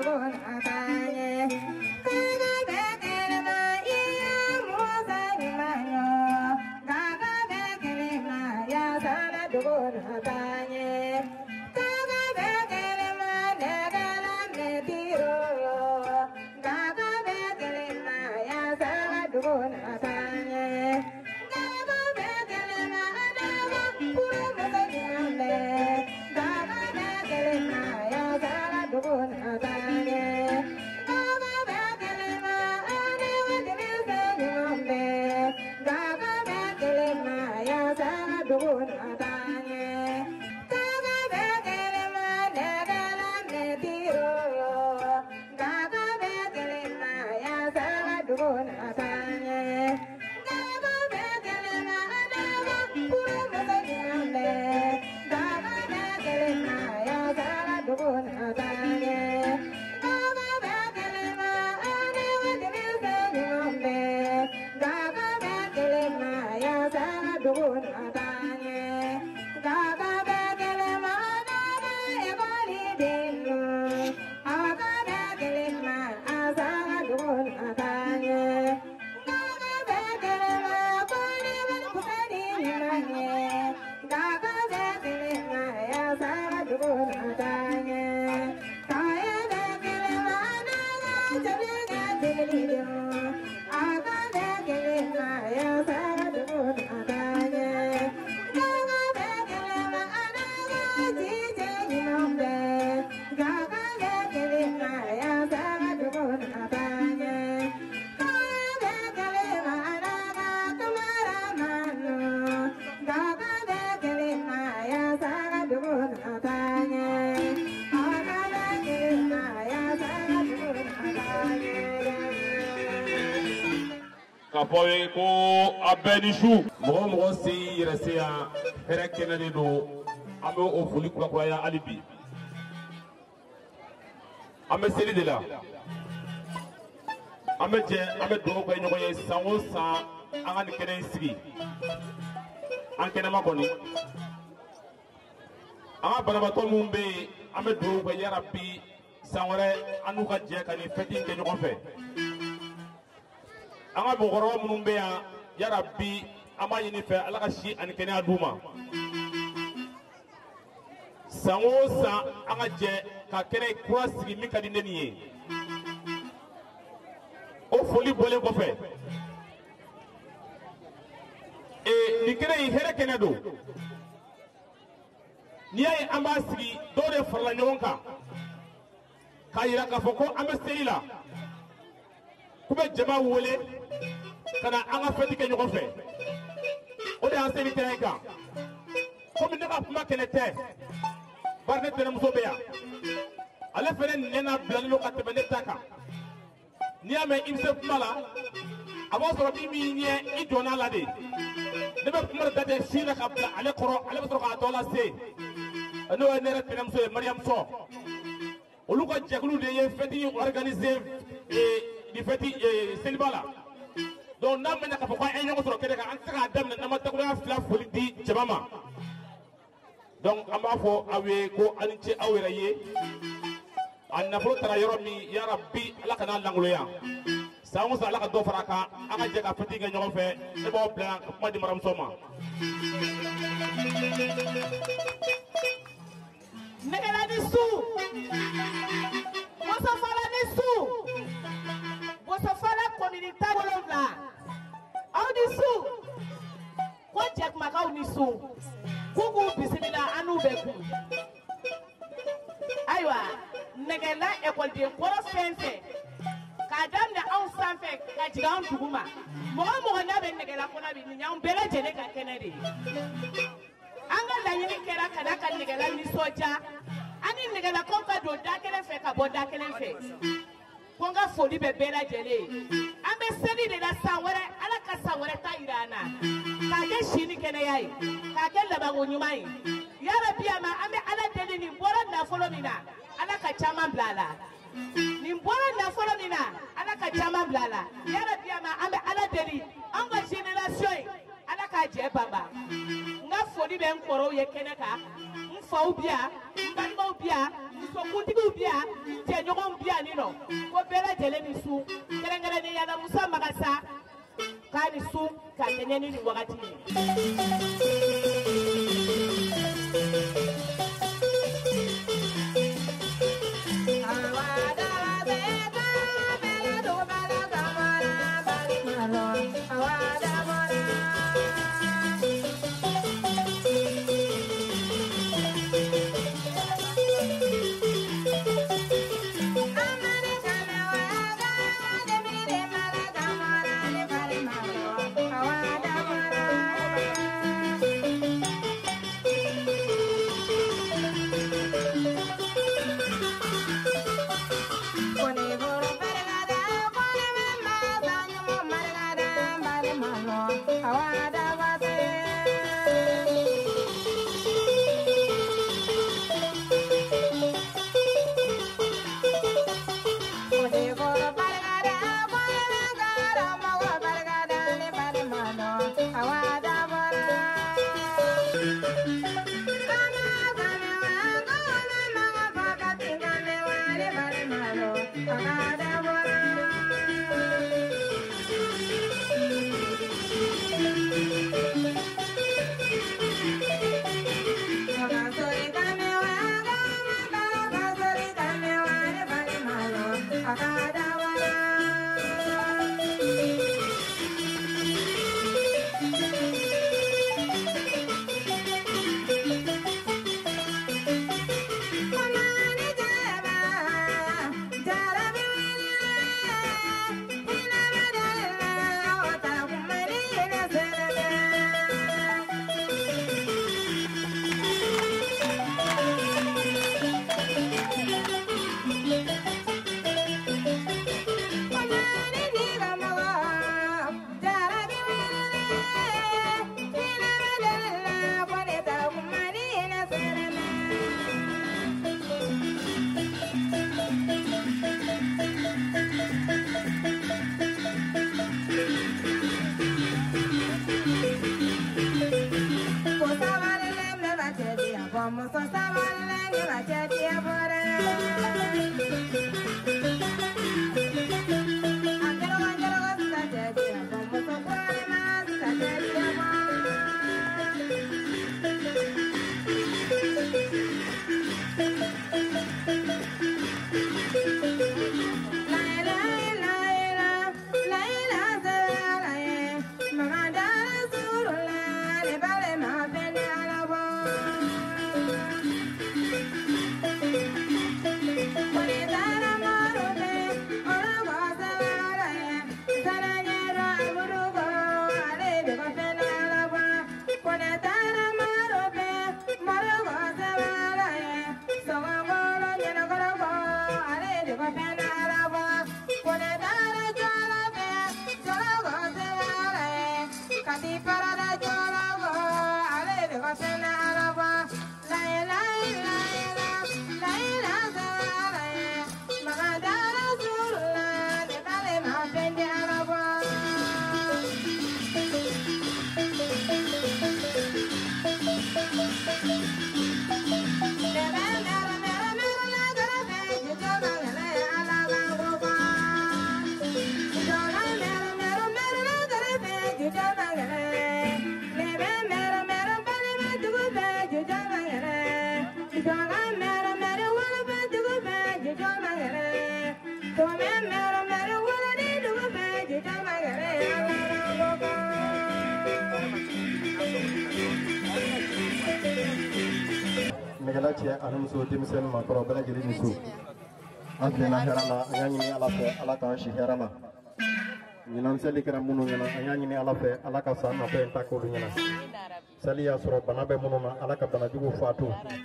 Kapoe ko abenisu mo si resia herekene do ame o fuli kwa ya alibi ame seli de la ame je ame do ko nyoko ye sanwo san anga ni kene sigi an kene makoni anga baraba to mumbe ame do ko ya rabbi sanwore anu ka je kan feti ke nyoko fe anga bogoro munun be ya rabbi ama yini fe ala ka shi an kene aduma sango sa anga je ka kene kura sigi mi ka dinde niye o foli bole ko fe e ni kene yi here kene do ni ay amba sigi do de farla nyonka kayira ka foko amba selila kube jama wole kana anga feti ke nyoko fe o de an seli tenka comme ne ka kuma kene te barne tene muso be ya ale fere nena blalo ka te bene taka ni ame imse kuma la abo so bi mi ni e dona la de ne be kuma da de sina ka bla ale koro ale so ka dola se no ne re tene muso Mariam so olu ko jekulu de ye feti organiser di feti selibala donc nam na ka fa ay ñoko soro kede ka an saka dem na ma ta ko fla foli di jabama donc amba fo awe ko an ci awira ye an na fo tara yoro mi ya rabbi ala kana langulo ya sa mo sa ala ka do faraka aka je ka feti nga ñoko fe e bo plan ma di maram soma negala di su mo sa fala ni su Bosafala community bolonga audisu ko jek maka unisu kugu bisimila anu beku aywa negela école de koro fenfe kadam na on sanfe ka jigan duguma mo na be negela ko na bi nyam bele jene ka kenedi anga la yini kera kada ka negela ni soja ani negela ko ka do dakele fe ka bo dakele fe konga foli be bela jele ambe seli de la sawere ala ka sawere ta irana ka ke shini kene yayi ka ke labango nyumai ya rabbi ama ambe ala dele ni bora na folo mina ala ka chama blala ni bora na folo mina ala ka chama blala ya rabbi ama ambe ala dele anga generation ala ka je baba nga foli be nkoro ye kene ka mfa ubia mbanma ubia yan musokuntigiw bi yan cɛɲɔgɔnw bi yan nin nɔ ko bɛɛ lajɛlen ni su kɛrɛnkɛrɛnnenya la Musa Magasa k'a ni su ka kɛɲɛ ni nin wagati ye. Negala cɛ ani muso denmisɛnnin maakɔrɔ bɛɛ lajɛlen ni su an tilenna hɛrɛ la an y'a ɲini Ala fɛ Ala k'an si hɛrɛ ma ɲinan seli kɛra minnu ɲɛna an y'a ɲini Ala fɛ Ala ka san nɔfɛ in ta k'olu ɲɛna seli y'a sɔrɔ bana bɛ minnu na Ala ka banajugu faatu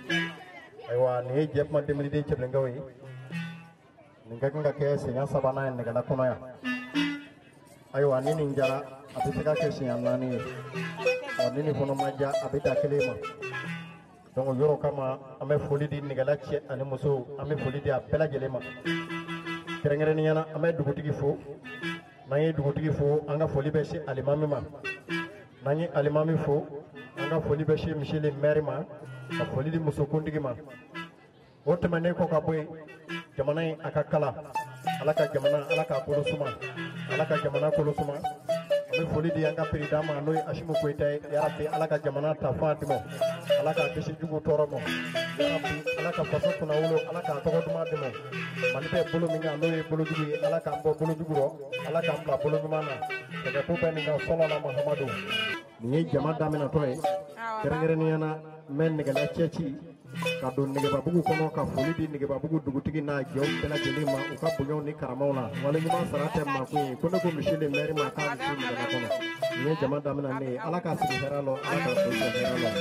ayiwa nin ye Jɛkuma 2000 cɛbilenkaw ye nin ka kan ka kɛ siɲɛ 3nan ye Negala kɔnɔ yan ayiwa ni nin jara a bɛ se ka kɛ siɲɛ 4 ye ni nin fana ma ja a bɛ taa 1 ma donc yɔrɔ kama an bɛ foli di Negala cɛ ani muso an bɛ foli di a bɛɛ lajɛlen ma kɛrɛnkɛrɛnnenya la an bɛ dugutigi fo n'an ye dugutigi fo an ka foli bɛ se alimami ma n'an ye alimami fo an ka foli bɛ se monsieur le maire ma ka foli di musokuntigi ma o tɛmɛnen kɔ ka bɔ yen jamana in a ka kala ala ka jamana ala k'a bolo suma ala ka jamana kolo suma an bɛ foli di an ka perida ma n'o ye Asimu Koyita ye yarabi ala ka jamana ta fan dimo ala k'a kisi jugu tɔɔrɔ ma yarabi ala ka faso kunna wolo ala k'a tɔgɔ duman dimo Mali bɛ bolo min kan n'o ye bolojugu ye ala k'an bɔ bolojugu rɔ ala k'an bila bolo ɲuman na kɛlɛko bɛ nin kan fɔlɔ la Mahamadu nin ye jama daminɛtɔ ye kɛrɛnkɛrɛnnenya na n bɛ nɛgɛla cɛci ka don Nɛgɛbabugu kɔnɔ ka foli di Nɛgɛbabugu dugutigi n'a jɛw bɛɛ lajɛlen ma u ka bonyaw ni karamaw la wale ɲuman sara tɛ makun ye ko ne ko monsieur le maire ma k'a bɛ se nɛgɛla kɔnɔ nin ye jama daminɛnen ye ala k'a sigi hɛrɛ la ala k'a sigi hɛrɛ la.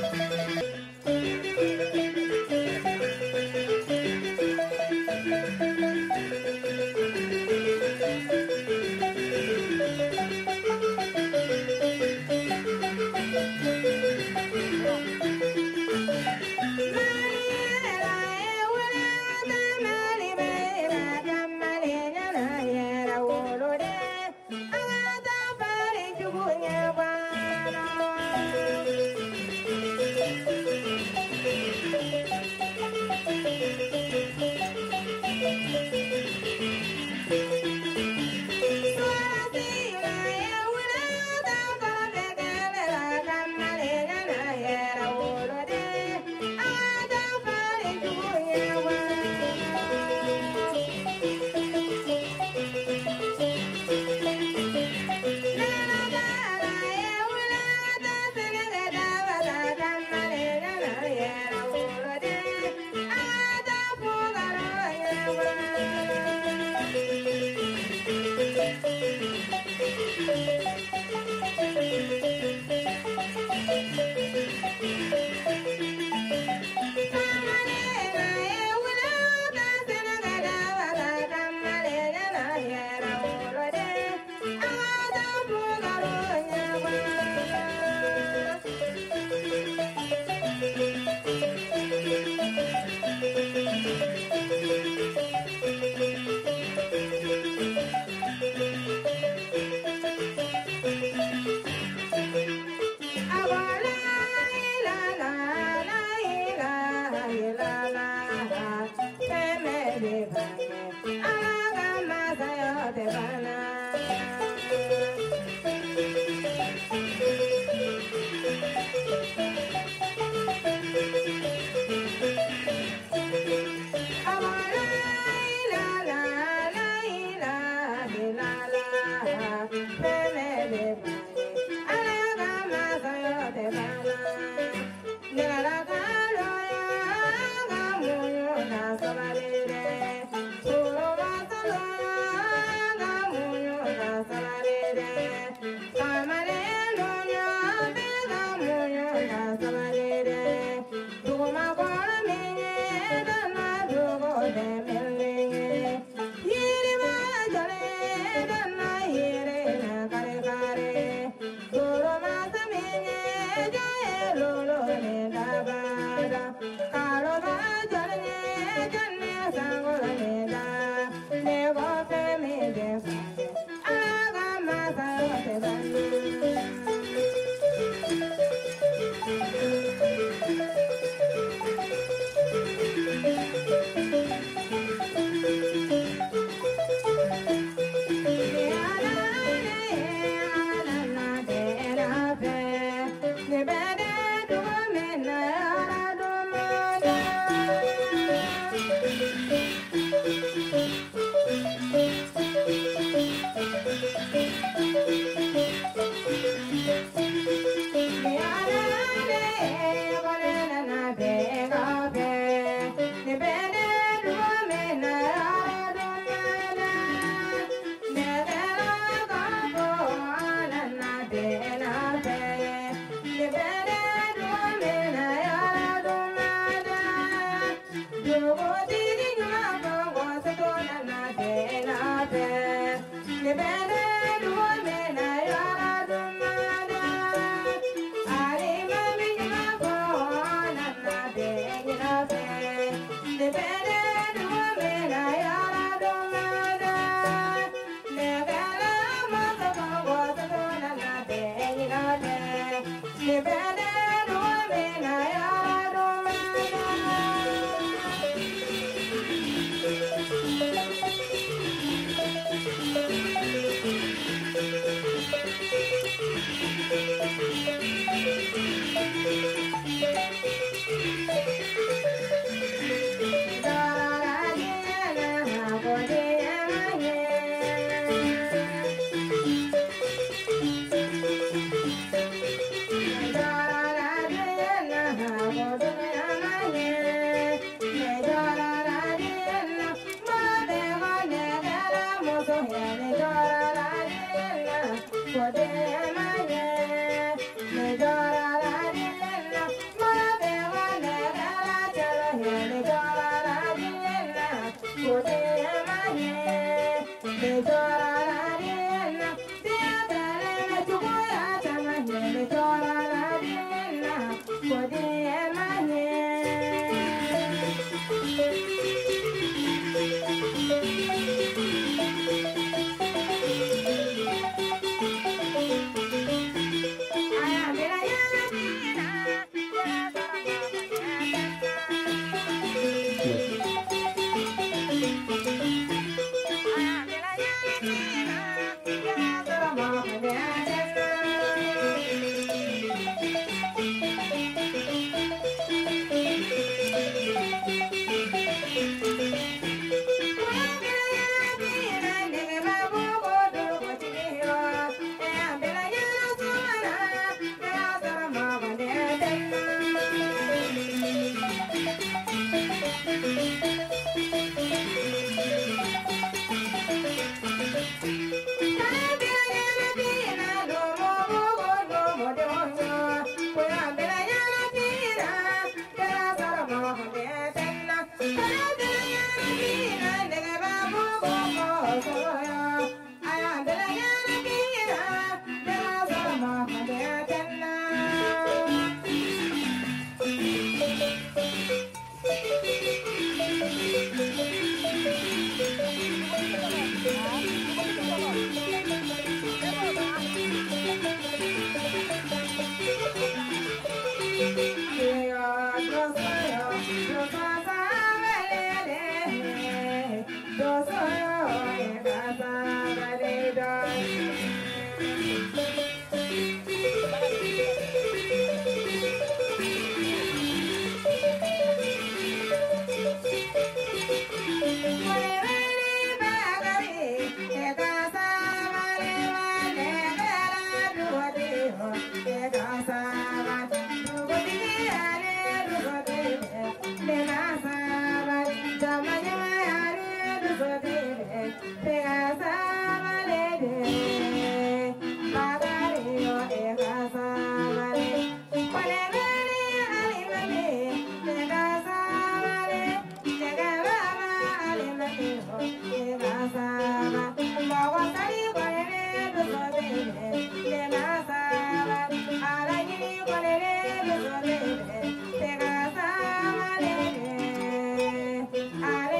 I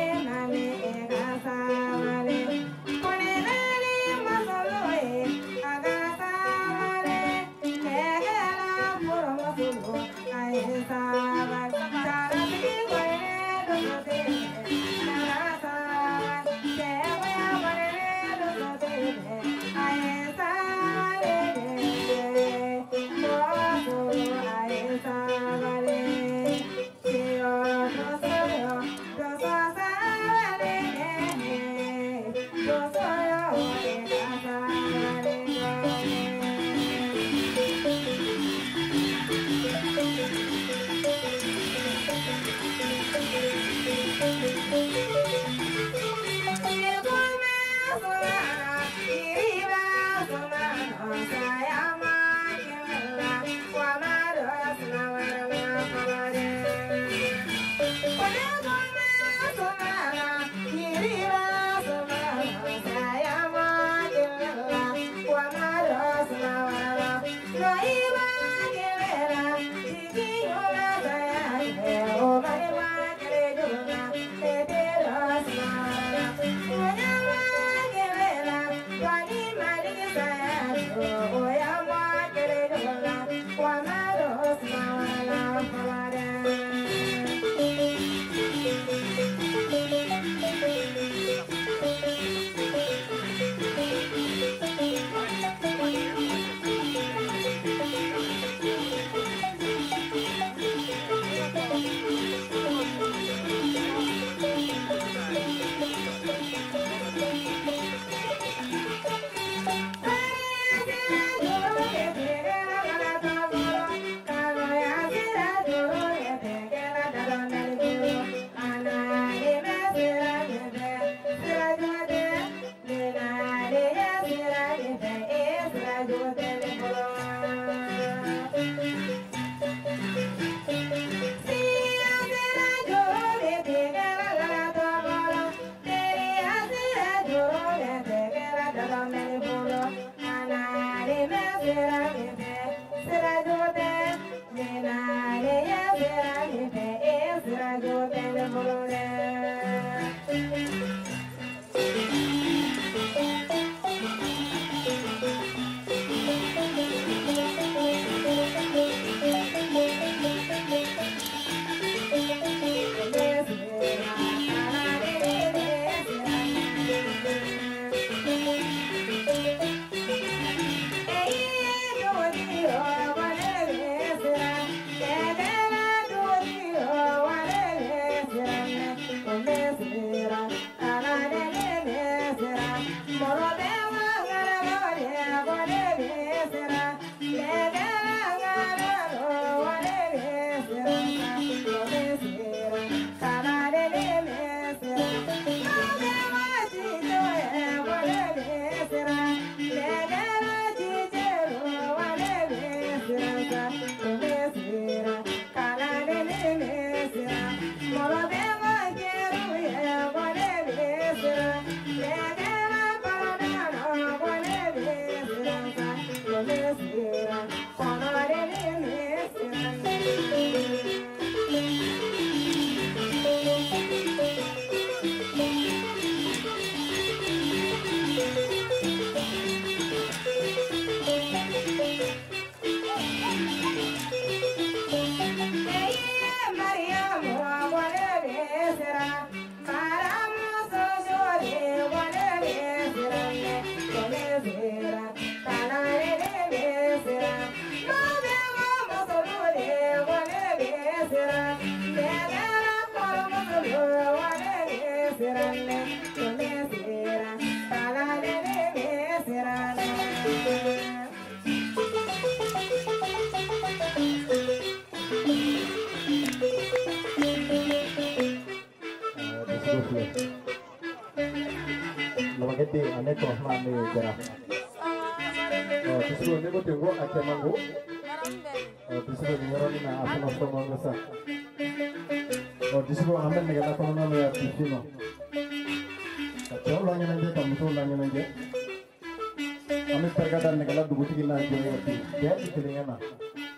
Lagi ane ko mami kira. Disuruh ni ko tunggu aja manggu. Disuruh ni orang na apa nak semua masa. Disuruh aman ni kalau kau nak ya disuruh. Kacau lagi nanti kamu tu lagi nanti. Kami perkataan ni kalau dua tiga nanti dia dikelingan na.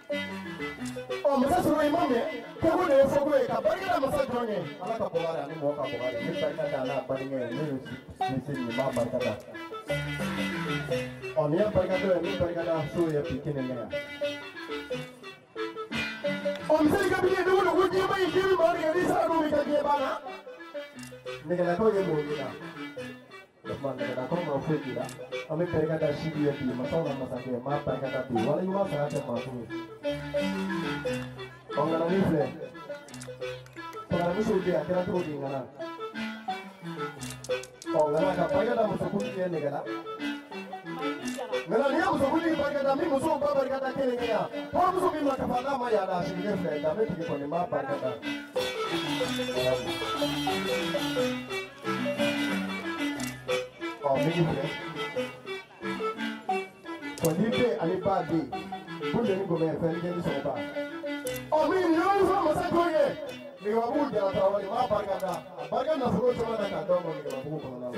Masa suruh imam ya, kau ni fokus kabar kita masa jonya. Anak kabar ni mau kabar ni perkataan anak paling ni sini mah berkata. Ni yang berkata suruh ya bikin ini ya. Misalnya kami ni dulu uji apa yang kiri baru yang bisa rumit kerja mana? Ni kalau kau yang mau kita, lepas ni kalau kau mau pergi kita, kami berkata sini ya di masalah masalah mah berkata di walau cuma sangat masuk. Orang ni filem, orang ni sudah akhirnya tu di mana? Orang ni apa yang dah masuk kuliah ni kan? Kalau dia masuk kuliah berkata, kami masuk berkata kini kaya. Kalau masuk ni macam mana maya dah sini filem, tapi pergi pun ni mah berkata. Ni filem. Polisi alipaa di, bukan ni gomel, filem ni siapa? Ni nyuruh sama saya kau ye. Ni kamu jangan terlalu ni mah berkata. Berkata nak suruh cuma nak kata orang ni kamu bukan nama.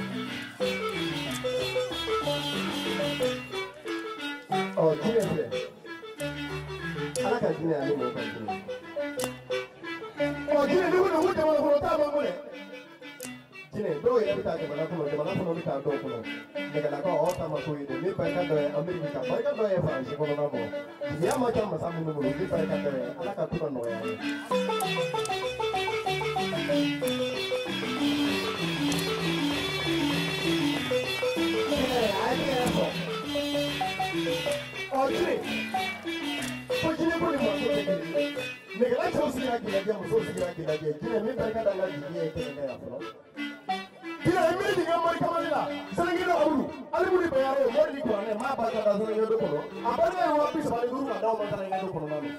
Cina ni. Anak Cina ni mau kan Cina. Cina ni pun nak cuma nak suruh tahu boleh. Cina, dua yang kita cuma nak kita tahu pun. Negara kau sama kau ini, ni berkata Amerika, berkata yang Francis pun nama. Dia macam masa minum ni berkata anak kau pun nama yang. Cina pun ni masuk lagi. Negara jauh sikit lagi, masuk sikit lagi. Cina ni berkata lagi dia itu negara apa? Cina ini dengan mereka mana? Sering kita awal, alim ni bayar, mori di kuarnya, mak baca dasar yang itu kono. Apa ni yang wapis balik dulu ada orang yang itu kono nama.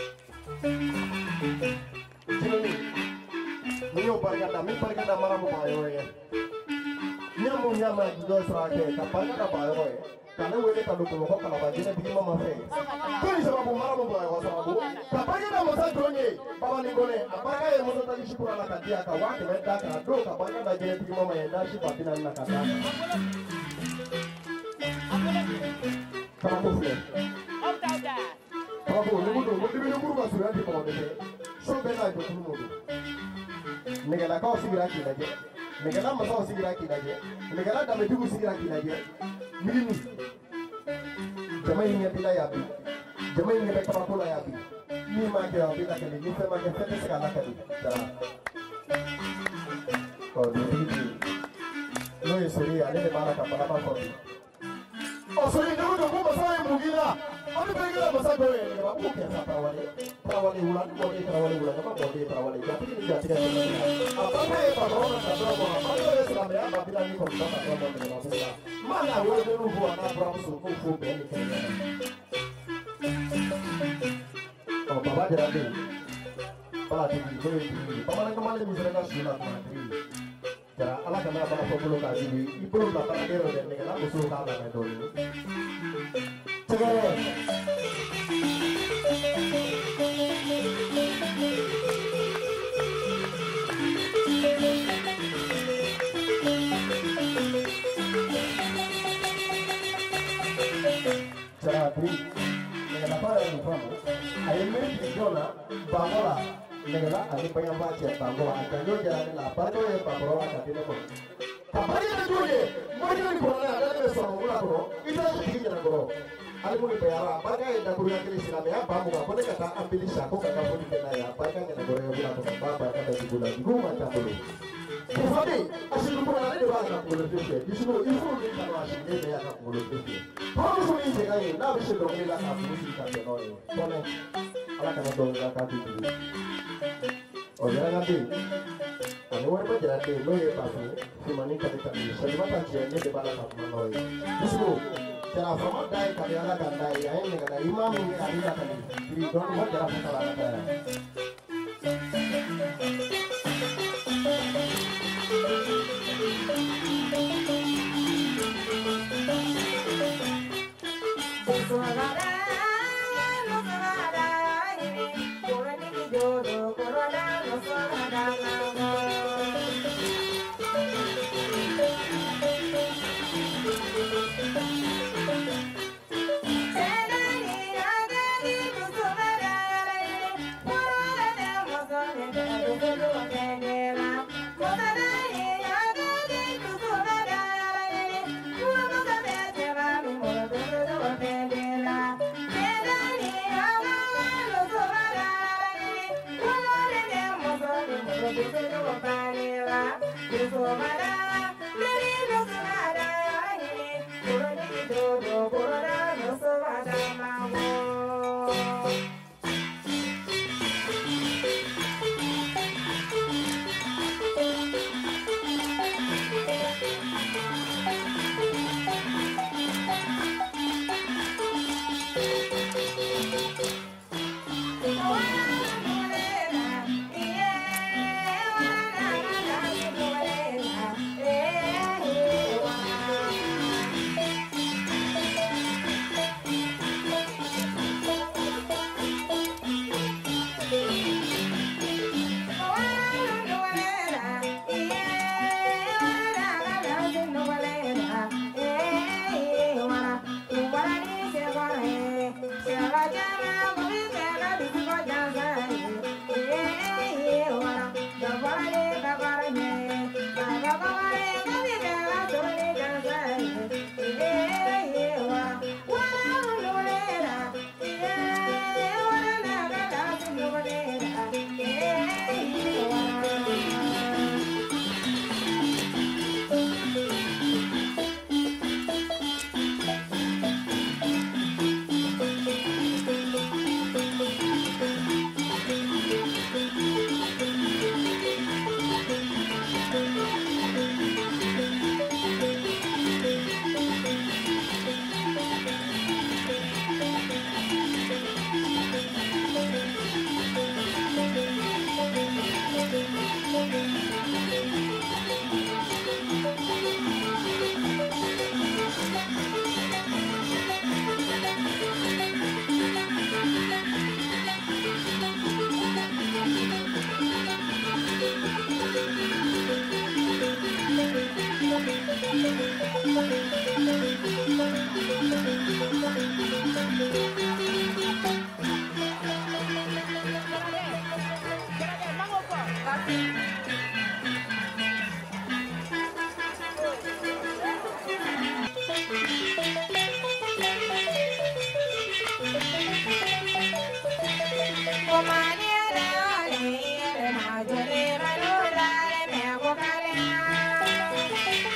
Cina ni berkata marah bayar ya. Nyama juga serake, kapan kita bayar ya? Karena wele kalau kono kalau bagi ni bikin mama fe. Kau ni sebab marah bayar sebab. Kapan kita masa jonya, bawa ni kone. Apakah yang masa tadi si kurang nak dia kawan, mereka kado kapan kita jadi bikin mama yang dah si batinan nak kata. Kamu boleh. Kamu boleh guru masuk nanti kamu boleh. So benar itu semua. Negara kau segera kita je. Negara masa segera kita je. Negara dah betul segera kita je. Mini. Jemaah ini tidak ya bi. Jemaah ini mereka pula ya bi. Ni macam abi tak kali. Ni macam fete sekali kali. Kau ni. Noi sorry, ada di mana kapal apa kau? Sorry, dulu masa yang mungkin lah. Ami bagi masa doi ni ba bukan Tarawale ulan bodi Tarawale ulan apa bodi Tarawale jadi ni jadi kan apa saya patrona patrona apa itu selama ya bila ni kau tak patrona dengan apa mana awak dulu buat apa berapa suku beli kaya oh bapa jadi pala tinggi paman kemarin misalnya sudah mati cara ala kena apa perlu kasih ibu bapak ada dan negara usul kata kan dulu cekal Jadi, negara apa yang kamu? Ayam ini Jona, Bangola, negara ini pengen baca Bangola. Akannya jalan apa tu yang Bangola tapi nak. Kapal ini tu je, mungkin di Bangola ada yang semula tu, itu yang tinggi jalan tu. Ada mungkin bayar apa kan? Dah kuliah kiri sini ya, Bangola. Kau ni kata ambil siapa kata pun kita ya, apa kan? Kita boleh buat apa? Apa kan? Dari bulan dulu macam dulu. Jadi, asyik lupa ada di bawah mulut dia. Di sini, info ni kalau asyik dia dia akan mulut dia. Kalau semua ini sekarang ini, nak bisa dong dia akan mulut kita noi. Kone, anak kena dong dia akan tidur. Oh jangan nanti. Anu apa jangan nanti noi pasti. Si maning kali kali. Selama kajian dia di bawah akan noi. Di sini, cara format dai kali anak kan dai. Yang ini kena imam ini kali akan di. Jadi dong buat cara salah kata.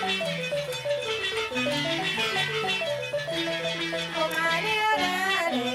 Come on,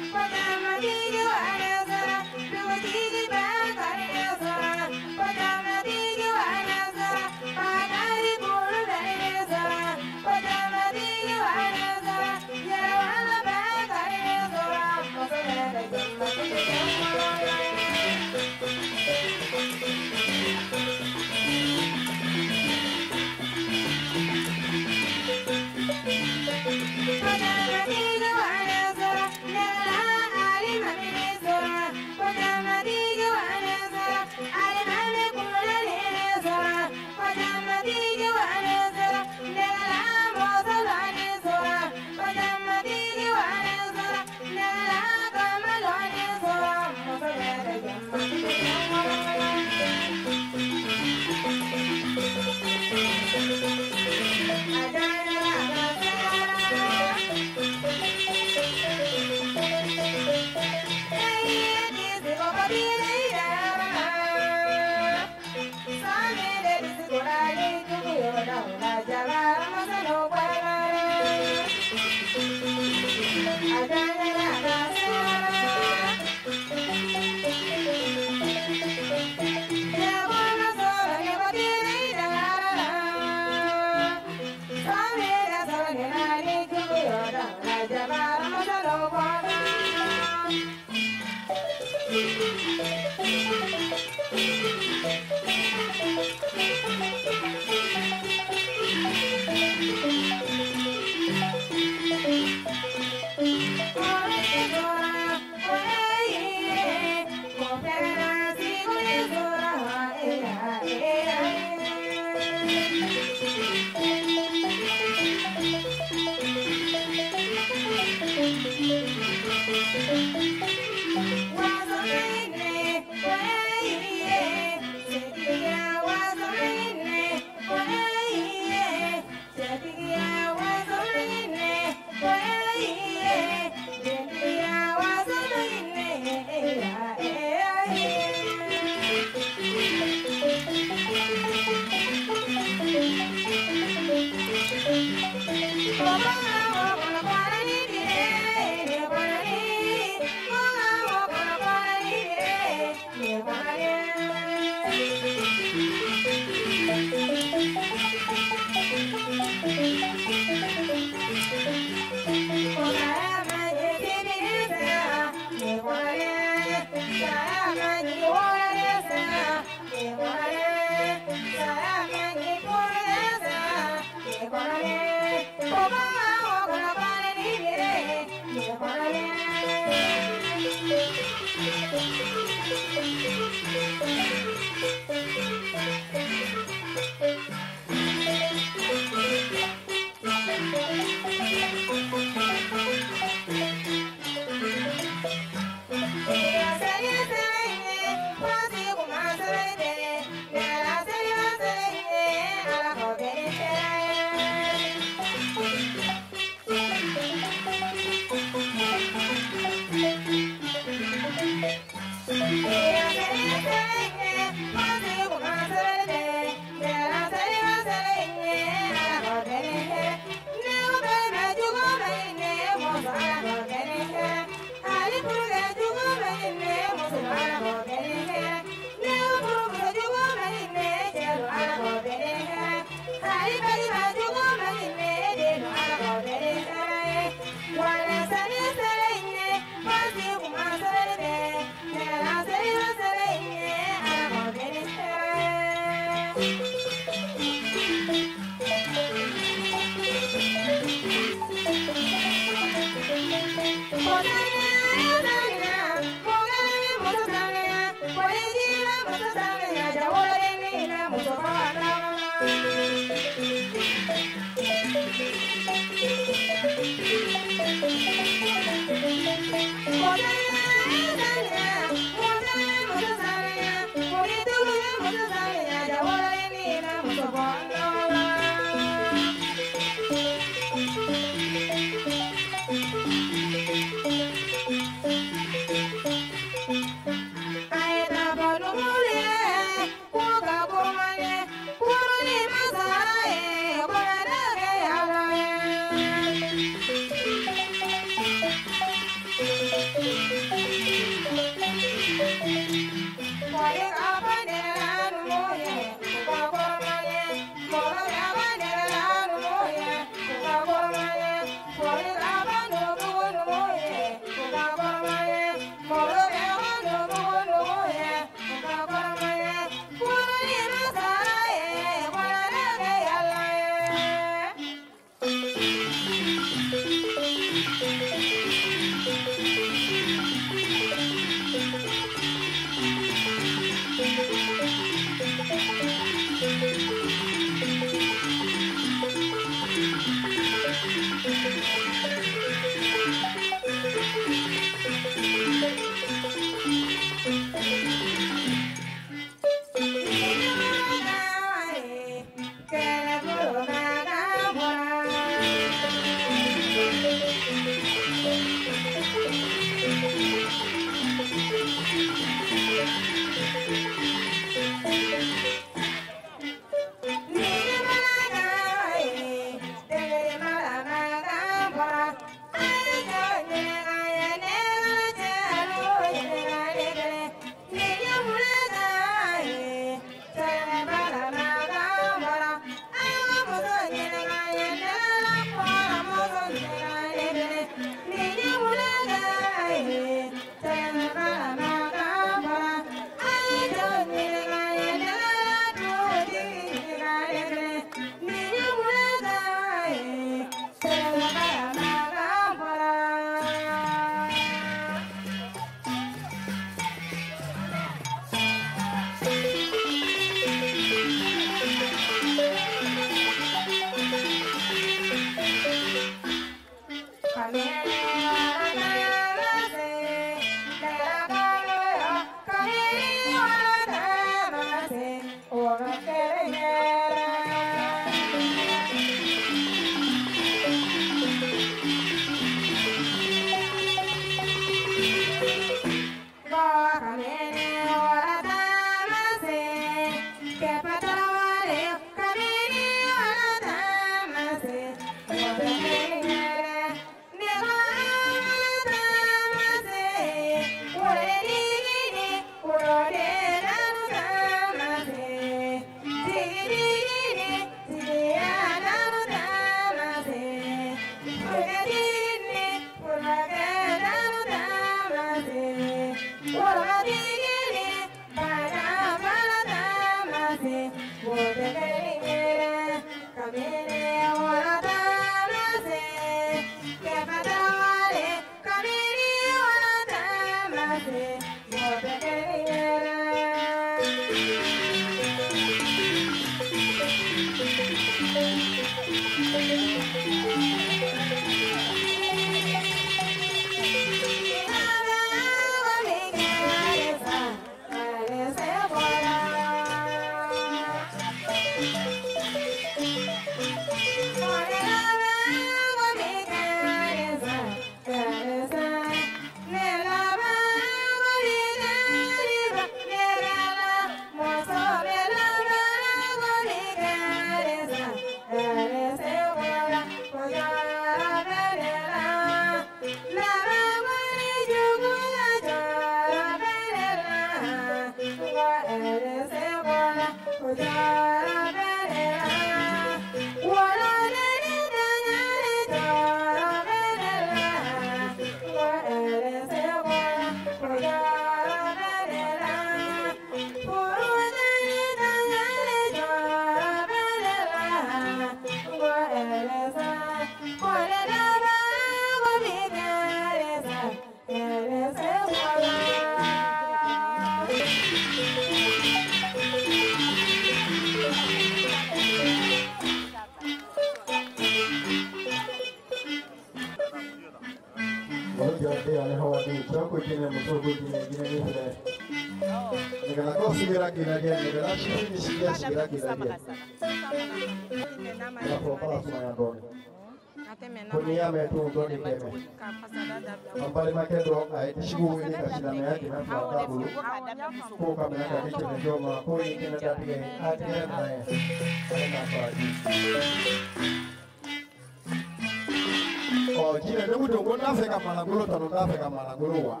Oh, jine ne wudo ko na fe ka malangolo tano na fe ka malangolo wa.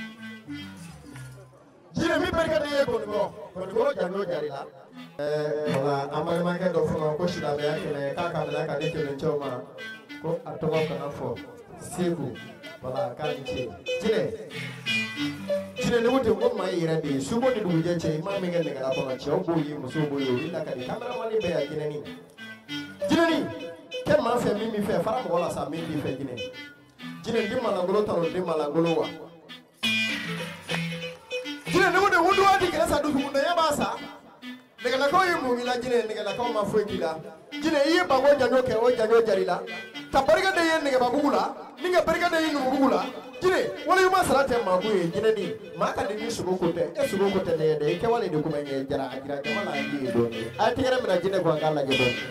Jine mi berka de ko jango jarila. Wala amale make do fuma ko shida be yake ne ka ka la ka de ke choma ko atoba kana fo. Seku wala ka ni che. Jine ne wudo ko mai ira de subo de duje che ma me ngene ga ko na che obo yi muso bo yi ila ka de camera mani be ya jine ni. Jine ni quel man fait mimi fait fara ko la sa mimi fait jine. Jine di malangolo tano di malangolo wa. Jine ne wudo wudo ati kala sa du munda ya basa. Nega na ko yimu ila jine nega na ko ma fo kila. Jine yi ba go janyo ke o janyo jarila. Ta barga de yen nega ba bugula, ninga barga de yin bugula. Jine wala yuma salate ma bu e jine ni ma ka de ni sugo ko te e sugo ko te de ke wala de ko me jara ajira ke wala yi do ni. Ati kere mena jine ko ngala je do.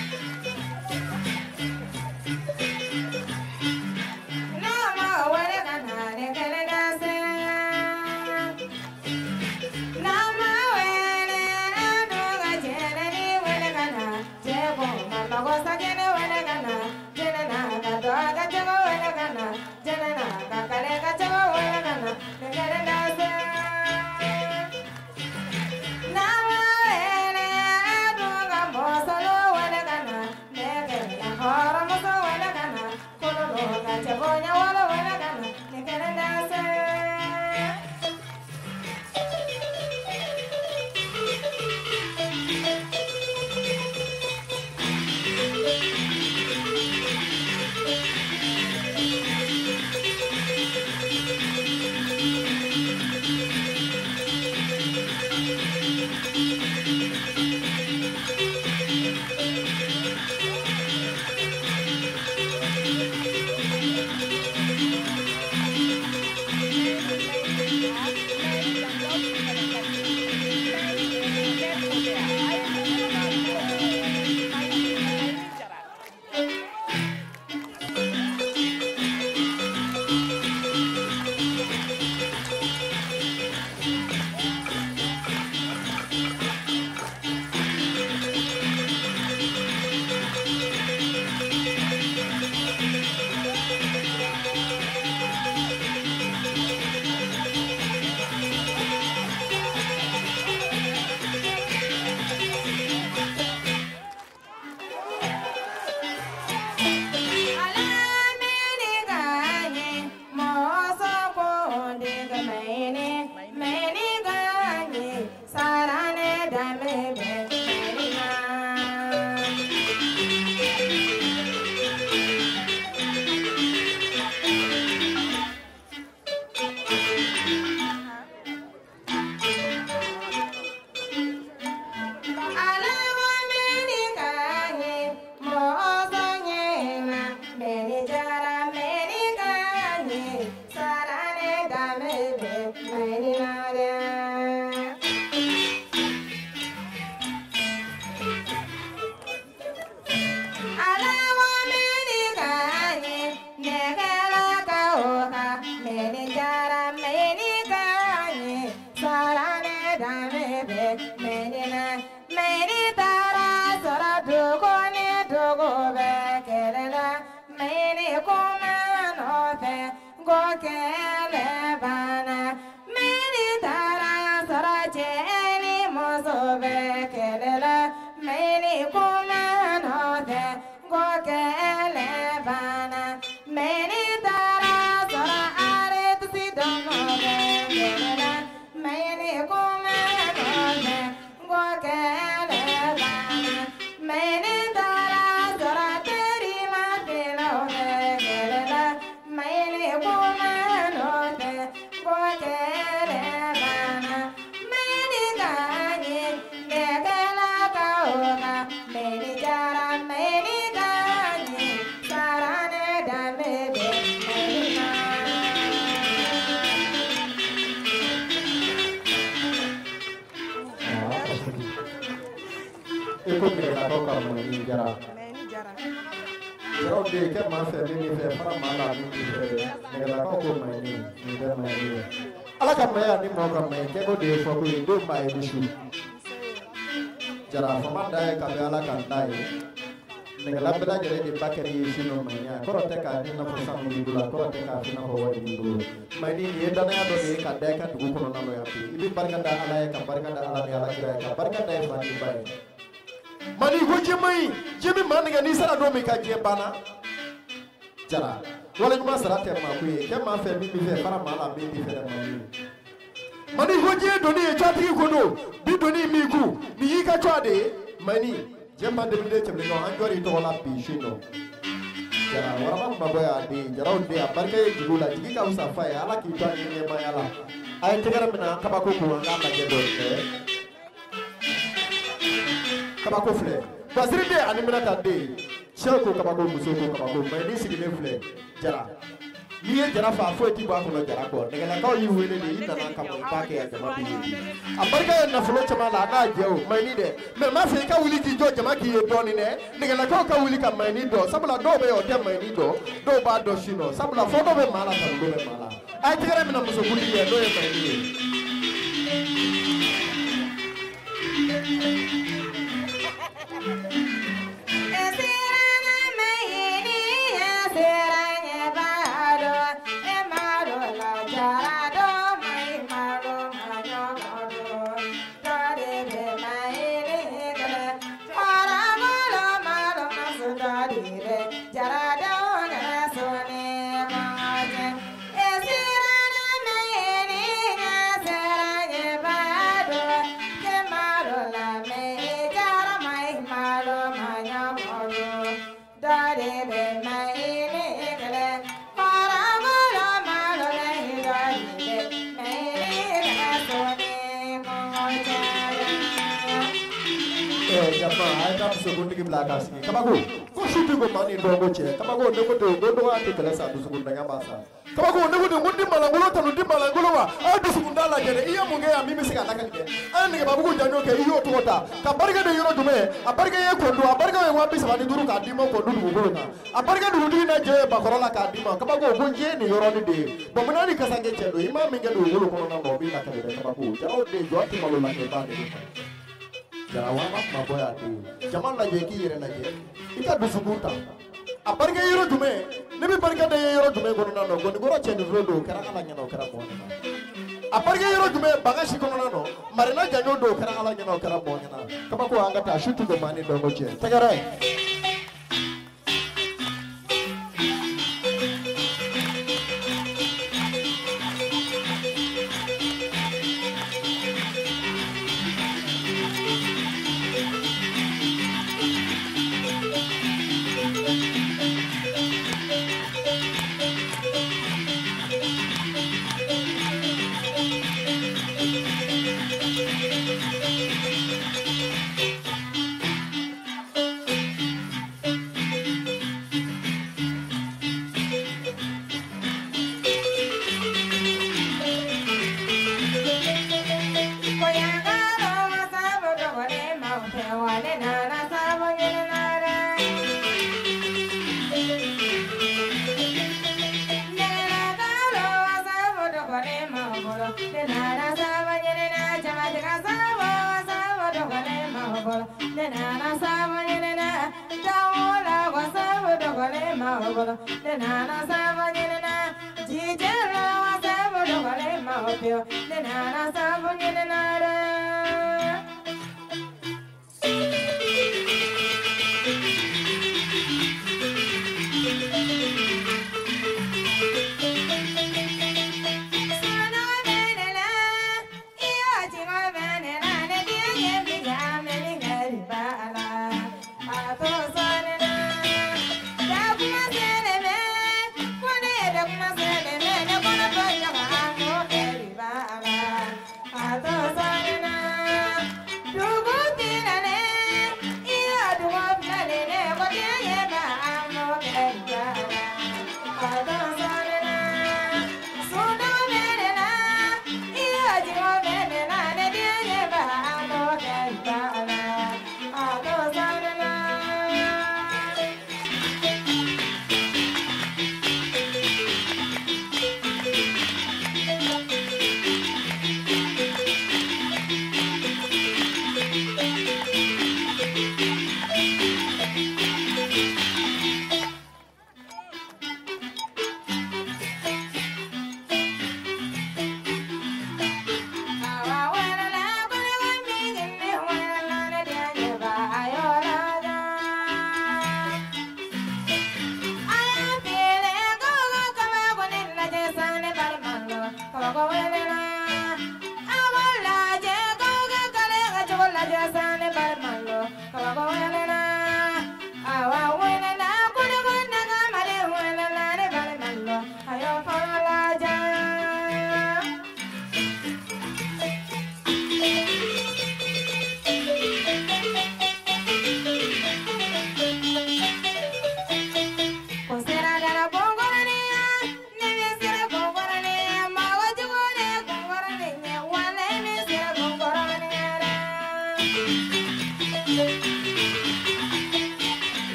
Nama wale Ala ka maya ni mo ka maya ke ko de fo ko do ma e bisu jara fama da ka be ala kan dai ne la bela jere de bakari sino maya ko te ka ni na ko sam ni dula ko te ka na ko wadi ni dulu mai ni ye da na do de ka de ka du ko na no ya pi ibi barka da ala ya ka barka da ala ya ala kira ka barka da ba ni bai mani ko je mai je mi man ga ni sara do mi ka je bana jara wala nyuma sara te ma ku ye ke ma fe mi fe para ma la bi fe da ma ni mani ko je do ni e chati ko do bi do ni mi ku mi yi ka chade mani je ma de de chemle no an jori to la bi shino jara wala ma ba ya de jara on de a barka ye jigula jigi ka usa fa ya ala ki to ni ne ma ya la ay te gara mina ka ba ko ko nga ma je do ka ba ko fle basiri de ani mina ta de Shako kabako musoko kabako mani sigile fle jara niye jara fa fo ti ba ko jara ko daga la ko yi wele ni ina na kamo ba ke ya jama bi abarka na fulo chama la na jew mani de me ma fe ka wuli ki jo jama ki e do ni ne daga la ko ka wuli ka mani do sabula do be o te mani do ba do shino sabula fo do be mala ta do be mala ay tigere mi na musoko ni e do e mani Segundo que blaga assim, cabago, o chuto com mani dogo che, cabago nego do ate kala sa do segundo nga basa. Cabago nego do mundi malangulo tanu di malangulo wa, a do segundo la jere, iya munge ya mimi sika nakal ke. An nge babu janyo ke iyo tota, ka barga de yoro dume, a barga ye kondo, a barga ye wabi sabani duru ka dimo kondo du gona. A barga du di na je bakorola ka dimo, cabago gonje ni yoro ni de. Bamunani kasange che do, ima minge do golo kono na no bi na ka de cabago. Jao de joti malo la ke ba de. Jarawa ma boya di jaman la je ki yere na je ika du subuta a barga yoro dume ne bi barga de yoro dume gono na no gono goro chendi rodo kara ala nyano kara bon a barga yoro dume baga shi kono na no marina janyo do kara ala nyano kara bon na kama ko anga ta shutu do mani do go che tagare de nana saba nyena chama tika saba saba dogale mahobolo de nana saba nyena dawola wa saba dogale mahobolo de nana saba nyena jijelo wa saba dogale mahobio de nana saba nyena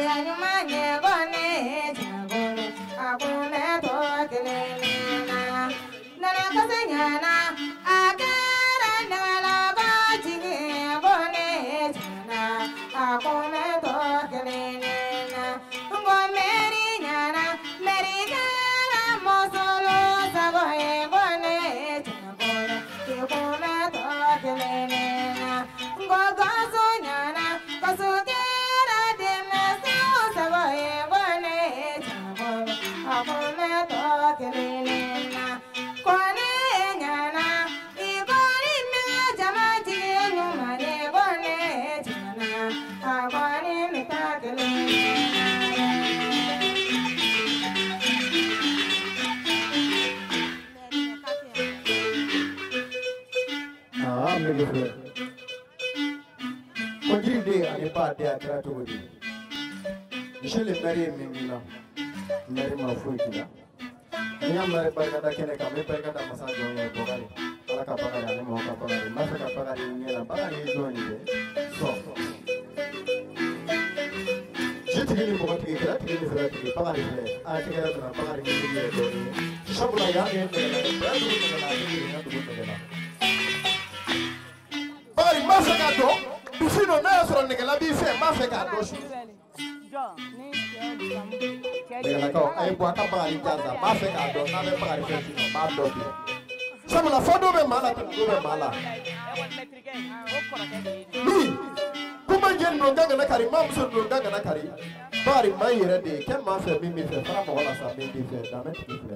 Monsieur le maire Mingila, maire Mafuikila. Nya maire Bargada Kene Kame Bargada Masajo Bogari. Ala Kapagari and Moka Pagari, Mafaka Pagari, Nina Bagari Zoni. So. Jitini Bogati, Ratini Frati, Pagari, I think I have a Pagari. Shabla Yang, Pagari Masakato, Bifino Nasro Nigala Bife, Mafaka. Dengan kau, ayo buat apa hari jasa? Masih kado, nabe pagi festival, mado dia. Sama lah, foto bermalah, tentu bermalah. Ni, kumanjen nunggang kena kari, mamsu nunggang kena kari. Bari mai ready, kem mafia mimi fe, fara mo wala sa mimi fe, damet fe.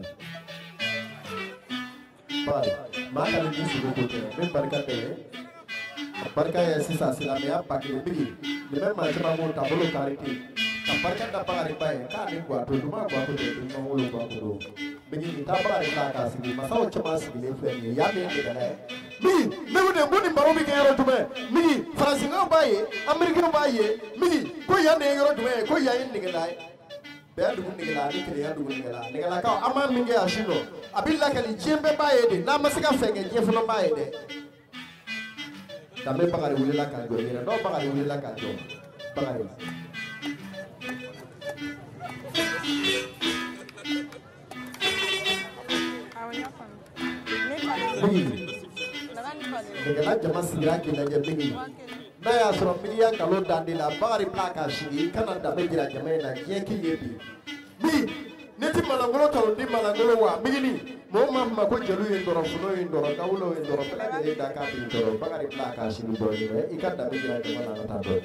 Bari, maka ni sudah tu, min berkata. Barka ya sisa silamnya pakai bigi. Memang macam mau tabulu kariti. Barka dapat hari baik. Kali gua tu cuma gua tu jadi mengulu gua tu. Bigi kita pada kita kasih. Masalah cuma segini friendly. Ya ni kita ni. Bigi, memang bukan baru bigi orang tu meh. Bigi, Fransi orang baik, Amerika orang baik. Bigi, kau yang ni orang tu meh, kau yang ni kita ni. Biar dulu ni kita ni kiri dulu ni kita. Ni kita kau aman mingi asino. Abilah kali jembe baik deh. Nama sekarang fengke jembe baik deh. Kami pagari uli la kanjo, ni no pagari uli la kanjo, pagari. Dengan zaman segera kita jadi. Naya suruh milian kalau dandila pagari plaka sini, karena dah berjalan zaman lagi yang kiri. Bi, nanti malam kalau di malam wa, begini. Mama mako jalu indoro funo indoro kaulo indoro pela jadi dakar indoro pagari plaka sini boleh ikan dah berjalan ke mana nak tahu.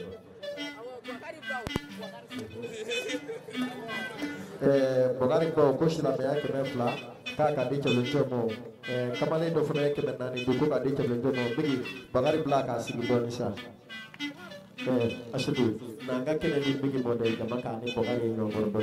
Pagari kau kusila mea kena fla kakak di jalu jomo kamane do funo ke mana ni buku kadi jalu jomo begi pagari plaka sini boleh sah. Asyadu nangga kena di begi boleh kamar kani pagari indoro.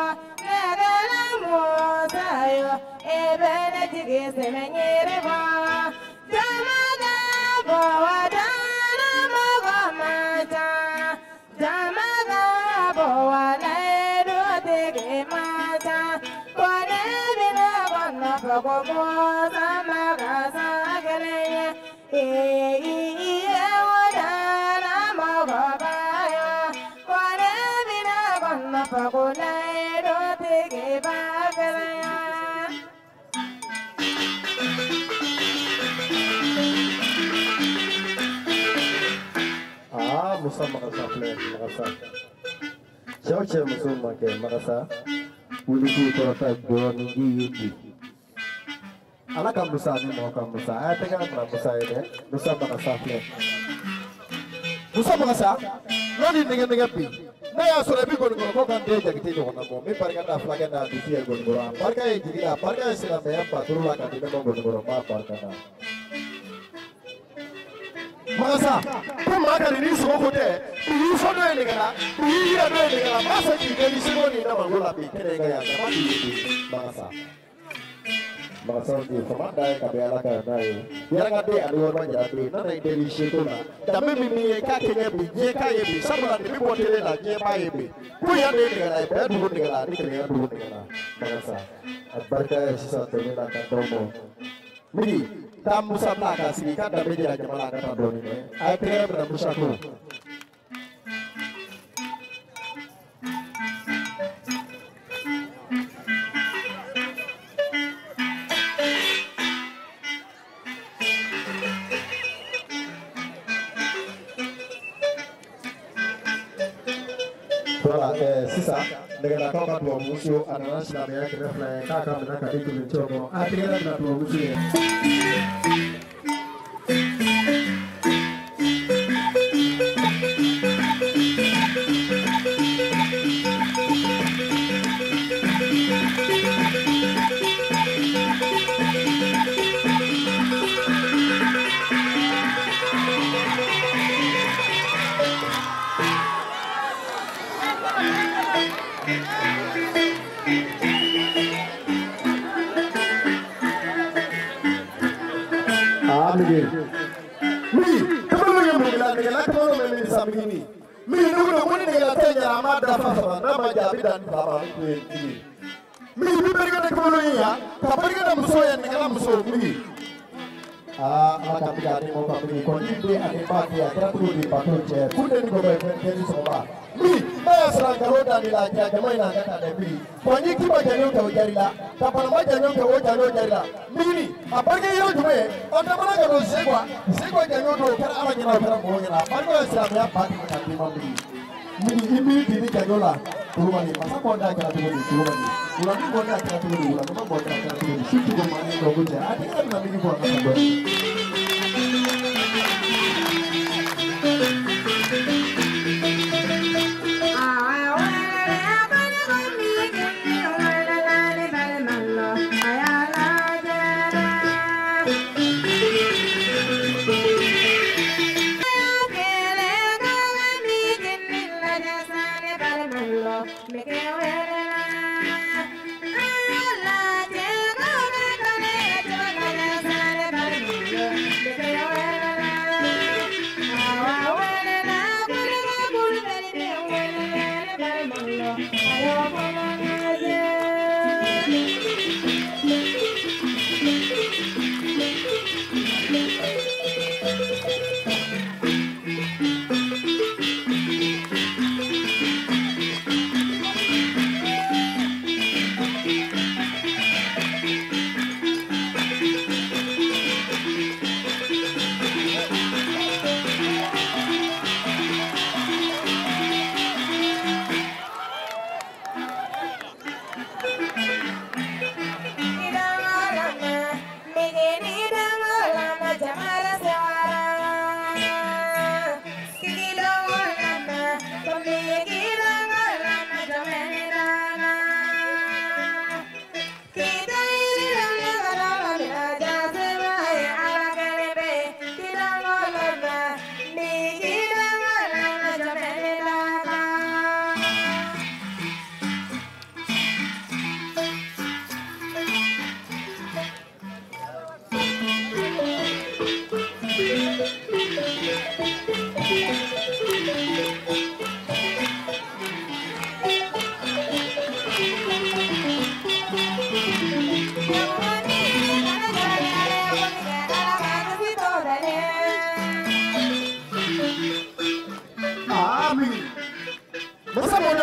Semenyere ba sama kasa kelenya iya wadana mogobaya wane bina konna pakuna edo tege bakelenya Musa makasa play makasa Cewek musuh make makasa Uluku torata doni yuti Ala kam Musa ni mau kam Musa tengah mana Musa ini Musa makasa play Musa makasa Nani dengan pi Na ya sore bi gon ko kan de jagti jo na mo mi parga da flaga da di fi gon gora parga e jigida parga e sila me pa turula ka di mo gon gora ma parga na Masa, kumaka ni so kote, ni so do ni kana, ni ya do ni kana, masa ki ni so ni na mangola bi kene ga ya, ma di masa. Masa di sama dai ka be ala ka dai. Ya ga de adu ma ja de na dai de ni shi to na. Da me mi ka kene bi je ka ye bi, sabula ni bo tele la je ba ye bi. Ku ya de ni kana, be du ni kana, ni kene du ni kana. Masa. Barka sisa to ni na ka to mo. Miri tam Musa plaka sini kan da beja jamala kata doni ne ai tere bena Musa ko Voilà, sisa dengan kau kan dua musuh adalah Islamia kena fly kakak mereka itu mencoba akhirnya dengan dua musuh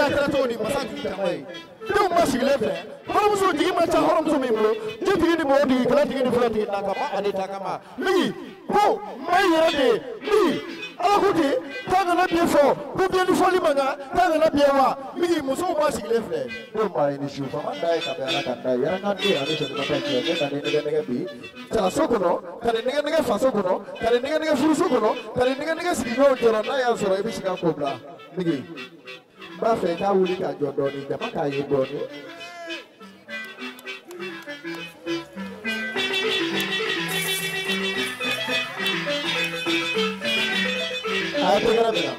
kɛra cogo di masa tigi caman ye denw ma sigilen filɛ hɔrɔnmuso tigi ma ca hɔrɔnmuso min bolo jetigi ni mɔgɔ tigi kɛlɛ tigi ni fila tigi na kama ani ta kama migi ko maa yɛrɛ de ye migi ala ko ten k'a kana biɲɛ fɔ ko biɲɛ ni fɔli man kan k'a kana biɲɛ wa migi musow ma sigilen filɛ denw ma ye ni su faama da ye ka bɛn ala ka da ye yɛrɛ ka den ani cɛnima ta cɛ ne ka nin nɛgɛ bi cɛlaso kɔnɔ ka nin nɛgɛ faso kɔnɔ ka nin nɛgɛ furuso kɔnɔ ka nin nɛgɛ sigiɲɔgɔnw jɔrɔ n'a y'a sɔrɔ i bɛ se ka ko bila migi n b'a fɛ k'a wuli ka jɔ dɔɔni jama k'a ye dɔɔni. a ye tɛgɛrɛ minɛ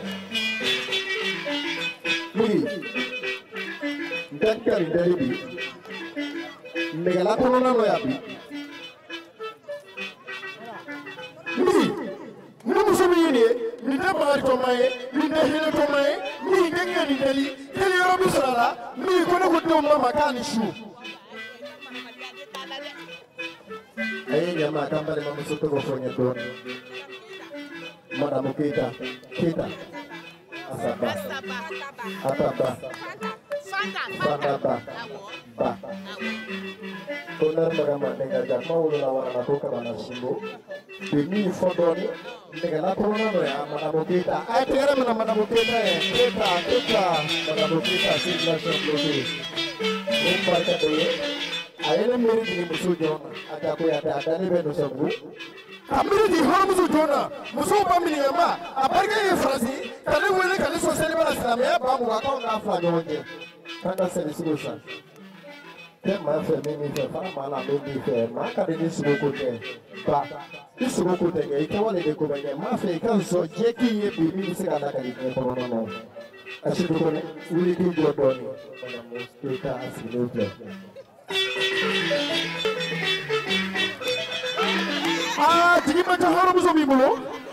migi n tɛ kɛ nin dɛli bi nɛgɛla kɔnɔna dɔ yan bi migi ni muso min ye nin ye nin tɛ bakari ye nin tɛ hinɛ tɔma ye migi n tɛ nin dɛli dɛli yɔrɔ bi sɔrɔ a la migi ko ne ko denw ma k'a ni su a ye ɲama a ka balimamuso tɔgɔ fɔ n ye dɔɔni Madame Keita, Asaba, Ataba, Fandaba, Ba. Tonar Madame Negaja, mau lawan aku karena simbo. Ini fondoni, negara corona ya, Madame Keita. Akhirnya Madame Keita ya, Keita, Madame Keita sih terus. Membaca dulu. Akhirnya mirip di musuh Jona. Aku ada nih benar sembuh. Amiri di hɔrɔnmuso joona musow ba minɛma a barika ye faransi ka ne wele ka ne sɔn seliba la silamɛya ba mugan k'anw k'a fila ɲɔgɔn cɛ k'an ka seli sugu san tɛ maa fɛ min fɛ fana maa la min b'i fɛ maa ka di ni sogo ko tɛ ba i sogo ko tɛ kɛ i kɛwale de ko bɛ kɛ maa fɛ i ka sɔn diɲɛ k'i ye bi min bɛ se ka lakali diɲɛ kɔnɔna na a si to kɔnɔ wuli k'i jɔ dɔɔni Madame Keita a sigilen filɛ. Ah, tigi ma ca hɔrɔnmuso b'i bolo.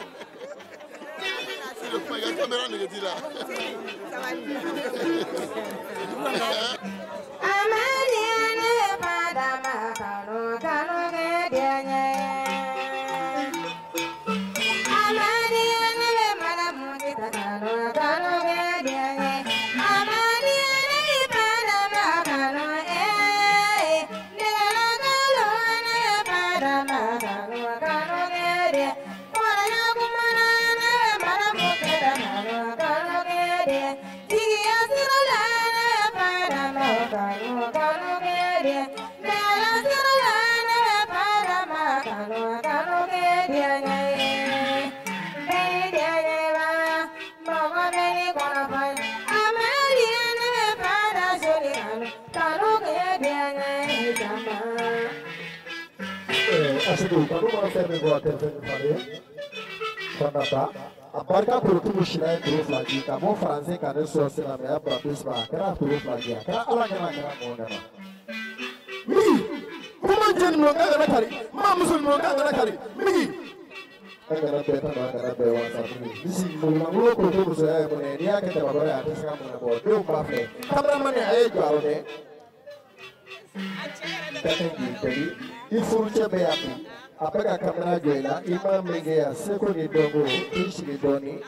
Asyik kalau mau saya buat telepon kalian, kenapa? Apakah perlu musyawarah terus lagi? Kamu Fransi kan sosial media berapis bah? Kenapa terus lagi? Kenapa orang mau nama? Migi, kamu jangan melanggar anak kali, mamu sudah melanggar anak kali, Migi. Karena beta karena bewa saat ini. Di sini mulu kutu saya punya dia kita bawa atas kamu nak bawa dia kafe. Kameraman yang ayah jual deh. Jadi, ifuru cebe api. Apakah kamera jualan? Imam media seko di dongo, isi di doni.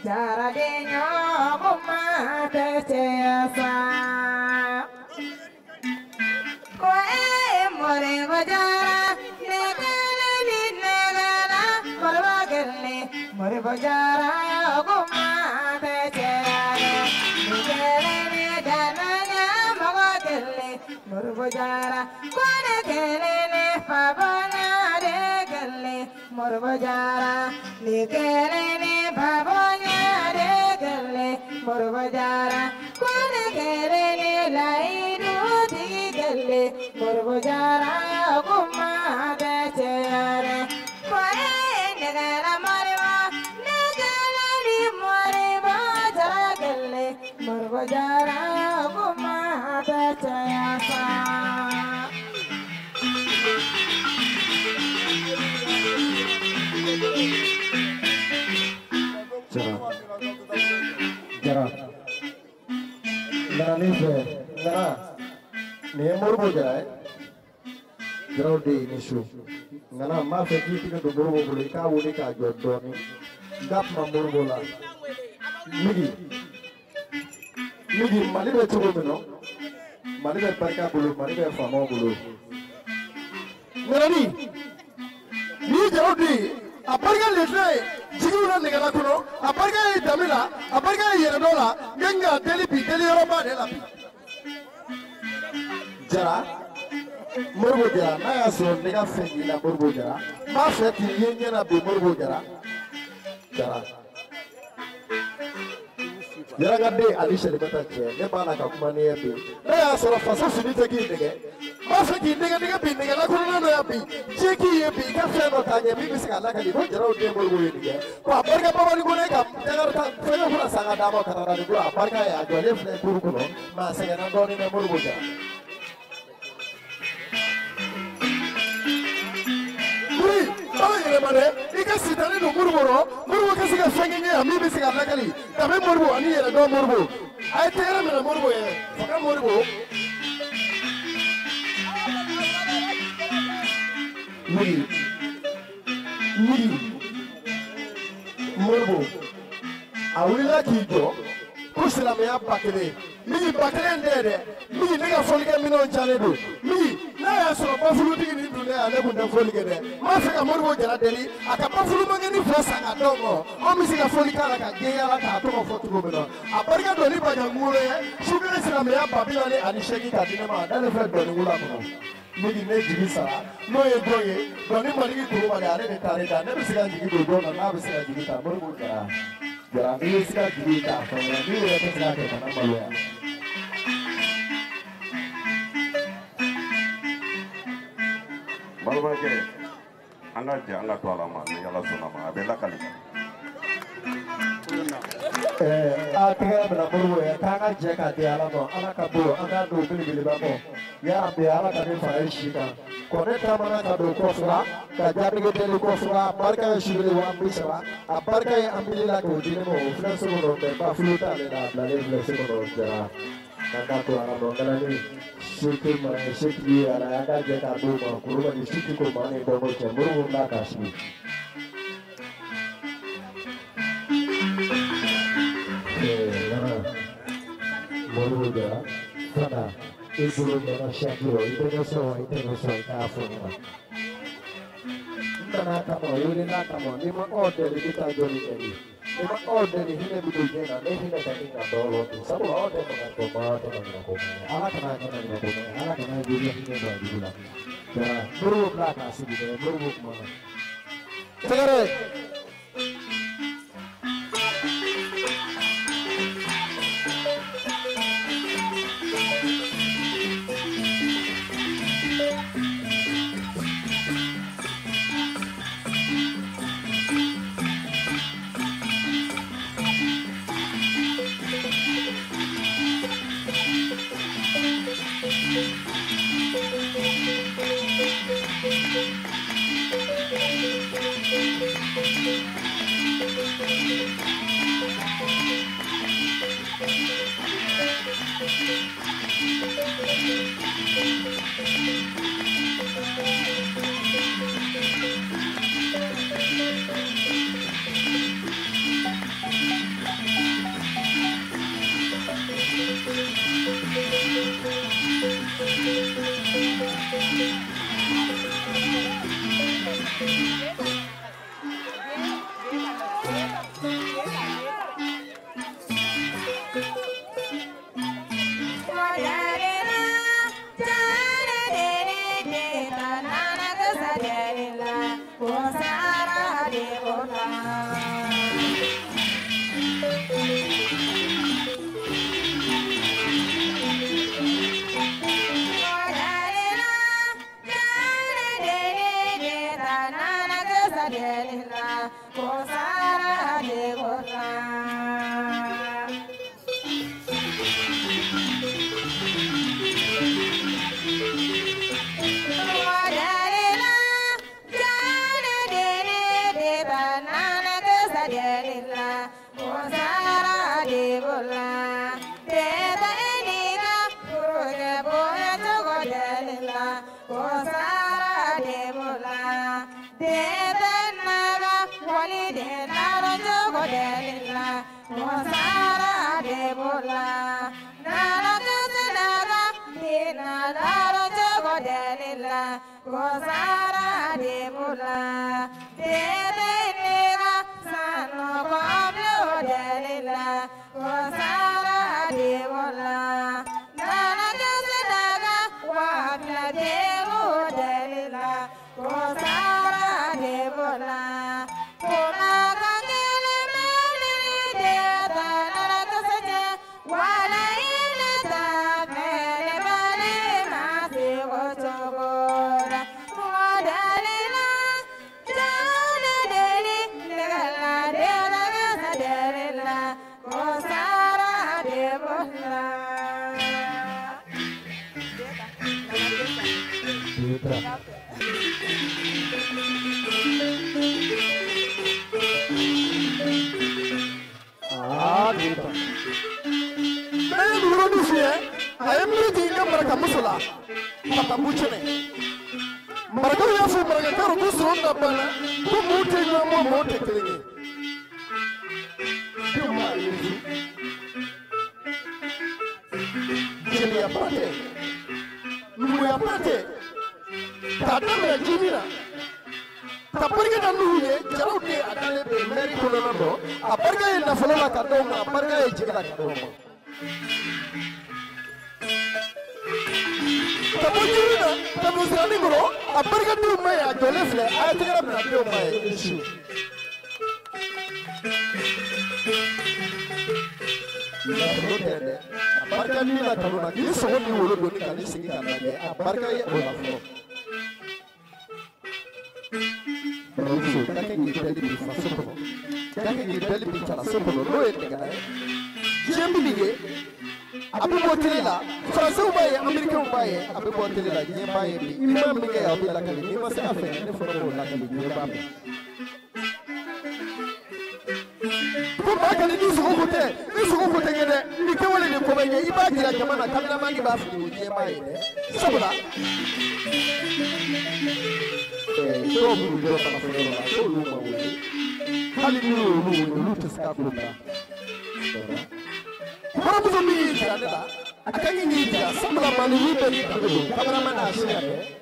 jara dinyo kuma tecesa koe more bajara negala ni negala morba gelle more bajara kuma tecesa negala ni dananya moga gelle more bajara kone gelle ne pabana de gelle more bajara negala ni pabana de gelle more bajara kone gelle ni lairu di gelle more bajara kuma tecesa koe negala marwa negala ni more bajara gelle more bajara kuma tecesa Jara ngana ni fe ngana ni morbo jara jara de ni su ngana ma fe ki ti do morbo bulu ka woni ka joddo ni gap ma morbo la migi mali be tugo mino mali be barka bulu mali be famo bulu ngana ni jara de abarga letre jiguna negala kuno abarga damila abarga yeredola genga deli bi deli roba de la jara morbo jara na ya so nega fengi la morbo jara ma feti yenyena be morbo jara jara gade ali shele bata che ne bana ka kuma ne be na ya so fasa sini te ki nege ma fe ki nege bi nege la kuno no ya bi cheki ye bi ka fe no ta nye bi bisika la ka di ko jara o de morbo ye nege ko abarga baba ni ko ne ka jagar ta fe no fura sanga damo ka ta ni ko abarga ya jo le fe kuru kuno ma se na do ni ne morbo jara mane ika sitani no murbo ka siga fengenge ami bi siga nakali tabe murbo ani yere do murbo ay tere mena murbo ye faka murbo muri murbo awila kijo kusila me abakele migi bakele ndede migi nega folike minon chane do migi na ya so bafulu digi ni dunde ale bunda folike de ma feka morbo jara deli aka bafulu mangeni fosa ka dongo o misi ka folika la ka geya la ka to fotu go beno abarga do ni baja ngule sugere sila me ababila le ani sheki ka dinema dale fe do ni ngula ko migi ne jigi sara no ye doye do ni marigi ko wale ale de tare da ne bisiga jigi do na na bisiga jigi ta morbo jara jara ni bisiga jigi ta ko ni ye bisiga ke na malwa Balbake, anga to ala ma ni ala sona ma abela kali. Atiga bela buru ya kanga jeka de ala no ala ka buru anga do bili ba mo ya be ala ka de fa shika kone tamana ka do kofra ka jabi ke tele kofra barka shibili wa bisaba abarka ya ambilila ko dine mo fna so no be ba fluta le da la le se ko jara kanga to ala no ngala ni shiki ma shiki ala anga jeka do ma kuruba ni shiki ko ma ne do mo ke muru na ka shi Moruda, Fana, Ibulu na Shakiro, Itenuso, Kafuna. Nanakamo, Yuri Nakamo, Nima order, Kita Joli, Nima order, Hinebu Jena, Nehina Tanina Dolo, some order of Tomato and Alakana, Alakana, Julia, the Muru Blaka, Sidi, Muru Mana. delila Kusara dibula Deda iniga Kuruge boya jogo delila Kusara dibula Deda naga Wali denaro jogo delila Kusara dibula Nana kasinaga Dina daro jogo delila Kusara dibula Deda iniga Sano pablo delila Kusara dibula Nana kasinaga Wabla debu delila Kusara dibula Kuma kakele mele deda nana kasaje Wala ilata mele bale masi wachogora Wadalila jana deli Negala deda kasa delila Kusara dibula Saya dulu di sini, saya melihat mereka musola, kata bucene. Mereka yang sudah mereka kalau tu suruh dapat, tu mute juga mau tekelingi. Dia mau ini. Jadi apa te? Nunggu apa te? Kata mereka jimina. Kaparga nanuye jaraude adale be meri kono nando aparga e na folola kadoma aparga e jigala kadoma tabujina tabusani bro aparga tu mai adole fle ayatira na tu mai isu ya rotede aparga ni na kadoma ni so ni wolo doni kali singi kanage aparga e ola flo Produzo, kake ngibeli bifa sopono. Kake ngibeli bicara sopono. Lo ete kana. Jembi bige. Abu botelela. Fransa ubaye, Amerika ubaye. Abu botelela. Nyembaye bi. Imam bige ya bi lakali. Ni mase afe. Ne fono lakali. Nyembaye. Ko bakali ni suko kote. Ni suko kote ngene. Ni kewale ni kobenye. Iba jira jamana kamera mani ba fu nyembaye. Sabula. Todo mundo está na fronteira, todo mundo. Hali no tescabula. Vamos a mim, cara. Aqui ninguém já. Samla mani libe ni tudo. Kamera mana ashia.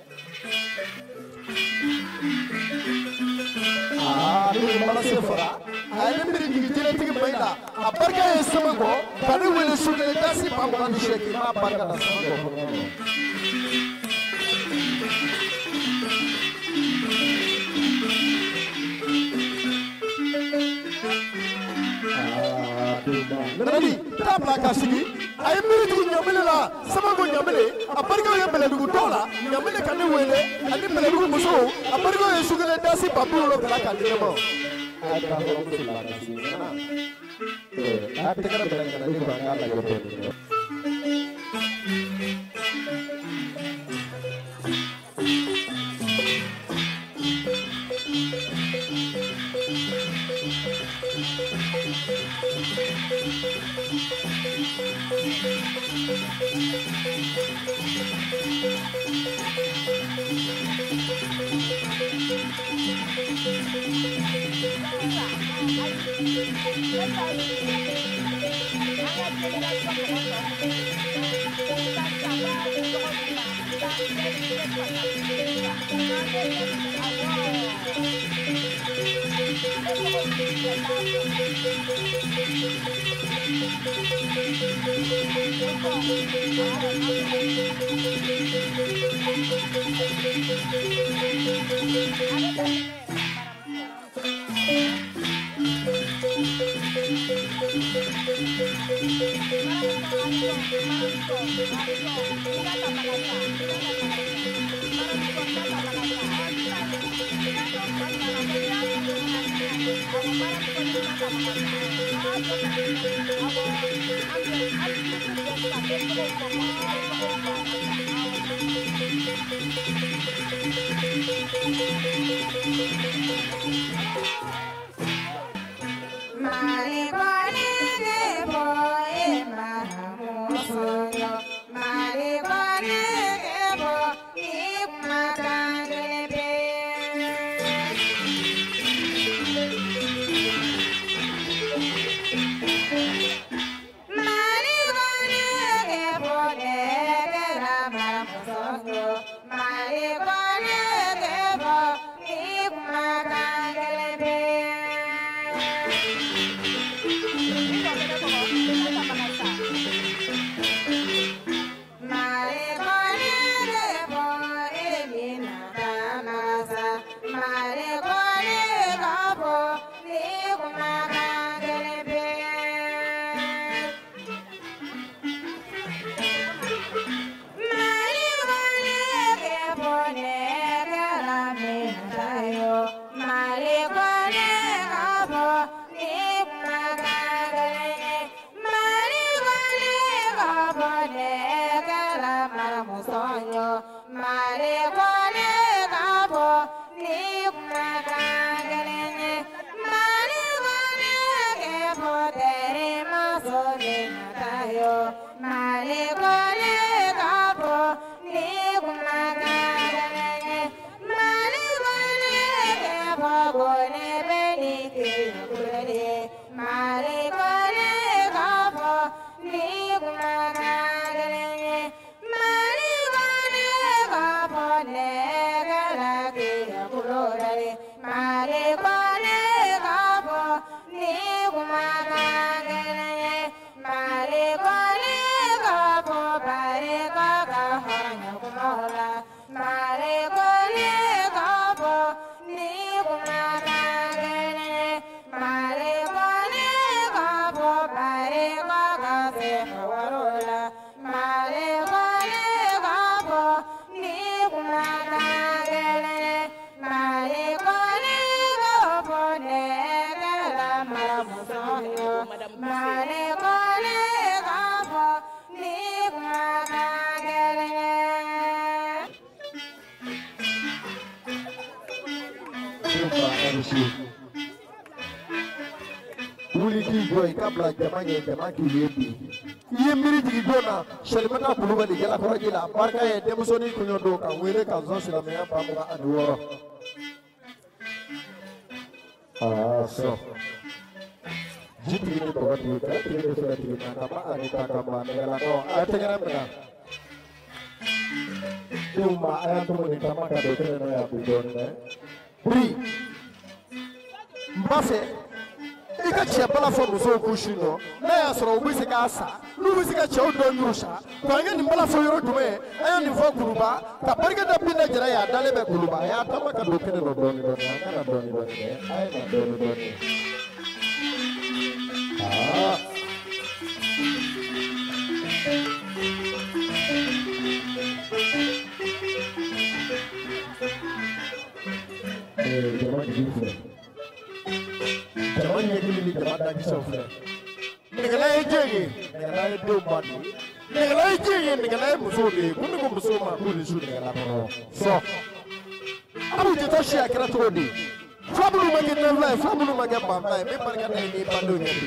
Ni mana sefara. Aile miri digitile tigi baila. Aparga esamago. Kani wele sugele dasi pamwa ni sheki ma aparga na samago. Nani tabla kasigi ay miri nyamele la sama go nyamele aparga ya bele dugu tola nyamele kan wele ani bele dugu muso aparga ya sugale dasi babu lo kala kan demo ada ko musulla kasi na ate kara bele kan ni banga la yo Wuli ki joy kabla jamanye jamaki yebi yemiri digi dona shalimata kulubali gela koraji la barka ye demusoni kunyodo ka wele ka zon silamaya pamba aduworo so jiti ni to gati ka tiri so tiri na kama anita kama ngala ko atengara mena tuma ayantu ni kama ka do tene ya bidonne pri mbase ika chia bala fo muso kushino na ya soro ubisi ka asa lubisi ka chia do nyusha to anga ni bala fo yoro dume aya ni fo kuruba ka barga da pinda jara ya dale be kuruba ya tama ka do kene no doni doni anga na doni doni ay na doni doni jama jifu jama nyegili jama da kisofle negala ejege negala do badi negala ejege negala musode kunu ko musoma kunu su negala no so abu je to shia kra trodi fabulu mage na life fabulu mage bamba me barka na ni pando nyabi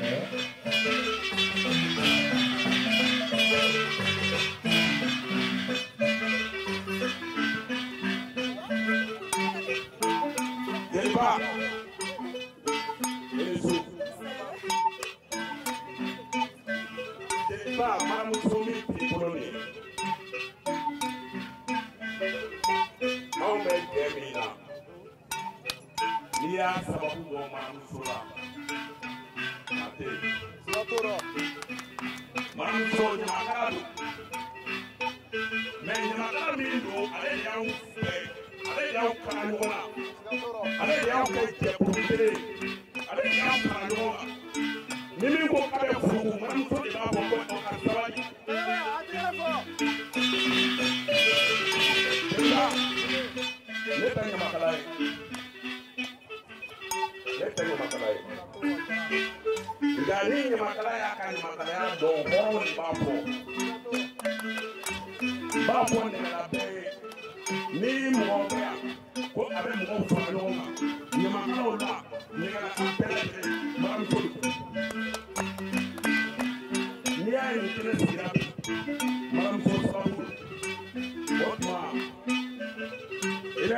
Deliba Yesu Deliba mara musomi pipoloni Maume gemina Nia sababu wa mara musola Mate Mara muso nyamakadu Me nyamakadu mindo ale yau fe ale yau kanona ale yau ke pupere ale yau kanona Mimi ko kabe fugu man to ina bo ko kasawani Leta nyamakalae Ndani nyamakalae aka nyamakalae do horo ni Bapo ne la be ni mo be ko abe mo fa no ma nyamakalae la ni la apele mam to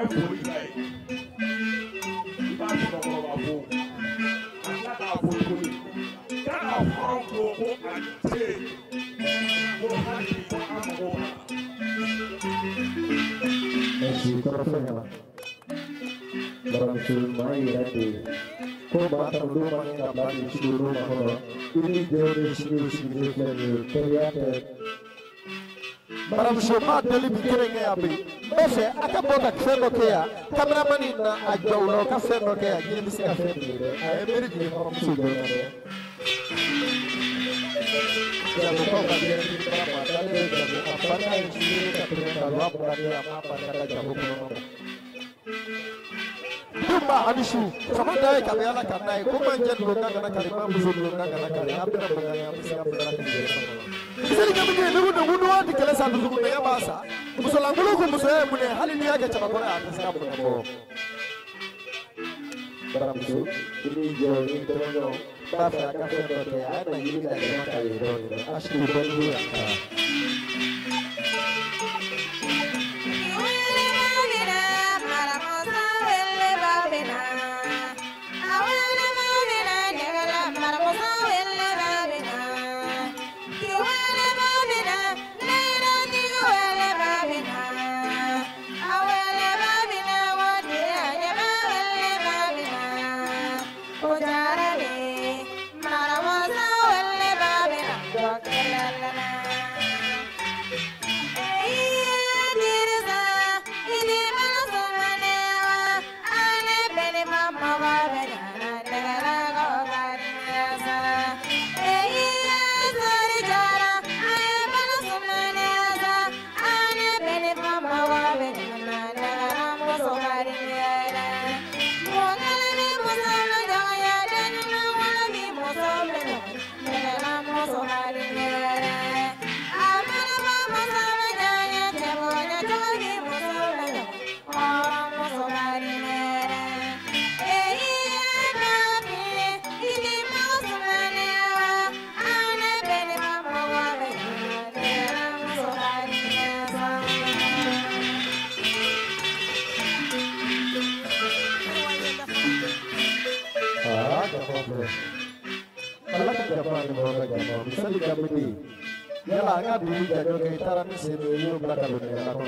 boli ka ye i b'a sɔrɔkɔrɔba fo a tila k'a boli boli k'a ka fɔlɔ ko a se ko hali an mago b'a la. Merci, kɔrɔfɔɲala baramuso maa yɛrɛ de ko maa ta olu ma ka ba de sigi olu ma kɔnɔ i ni denw de sigilen filɛ nin ye teriya tɛ baramuso maa deli bi kelen kɛ yan bi n bɛ fɛ a ka bɔ ka fɛn dɔ kɛ yan kameramani na a jɔ o la o ka fɛn dɔ kɛ yan diɲɛ bɛ se ka fɛn tigɛ dɛ a ye miiri jigin baramuso dɔ la dɛ jamukaw ka diɲɛ ti fara ma dalen bɛ jamu a barika ye sigilen ka tɛmɛ ka don a bɔra ne a m'a barika da jamu kɔnɔ ma Dumba Anisu, sama dai kami ala karena itu manjan lona karena kalimah musuh lona karena kalimah apa yang bisa bergerak di dalam. Bisa kami ni nunggu di kelas satu suku daya bahasa. Musuh langgulu ku musuh mune hal ini aja coba kau atas kamu kamu. Barang musuh ini jauh ini terus bahasa kafe kafe ada ini dari mana kali itu asli baru ya. Allah ka jama ni mo ka jama misali jamiti yala nga dulu jago ke taran sini yo blaka lu ne la ko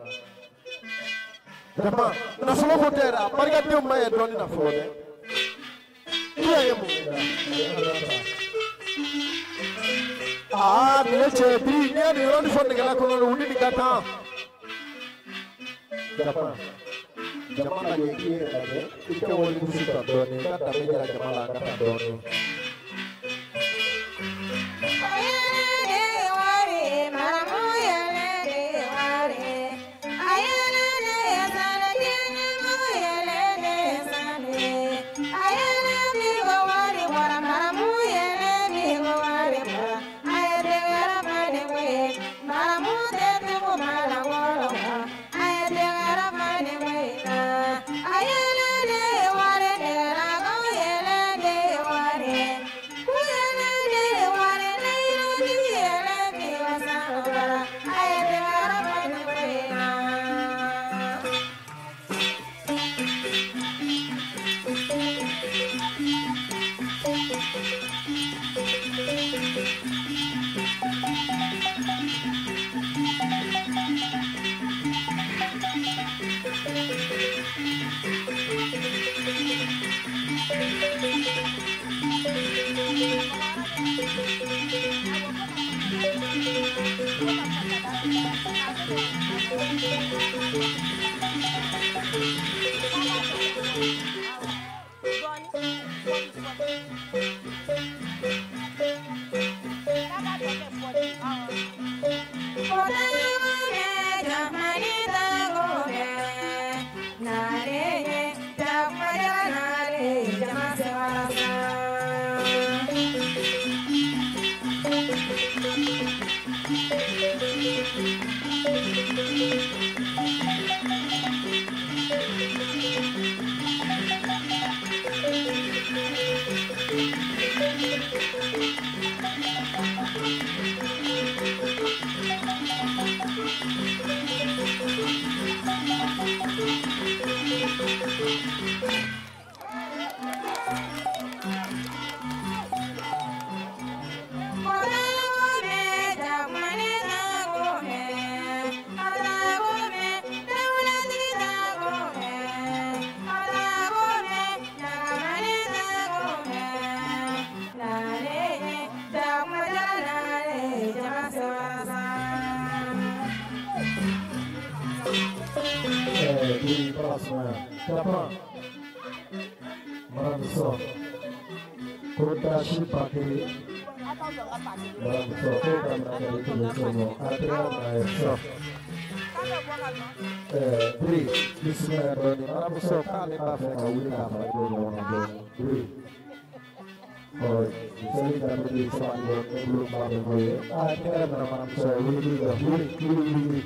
jama na folo ko tera barga de ma e doni na folo de iya ye mo dile che bi ni ani ron fo ne la ko no uni ni kata jama la ye ki e de ike woni ku sita doni kata me jara jama la kata doni di plasma. Dapat Maramso Kota Shipaki Maramso Kota Menangani Tujuh Adrian Maramso Dri Bismillahirrahmanirrahim Maramso Kali Mafe Kawili Kafa Ibu Dri Oh, jadi kita berdiri sama belum Bapak Boy. Kita Maramso Wili Wili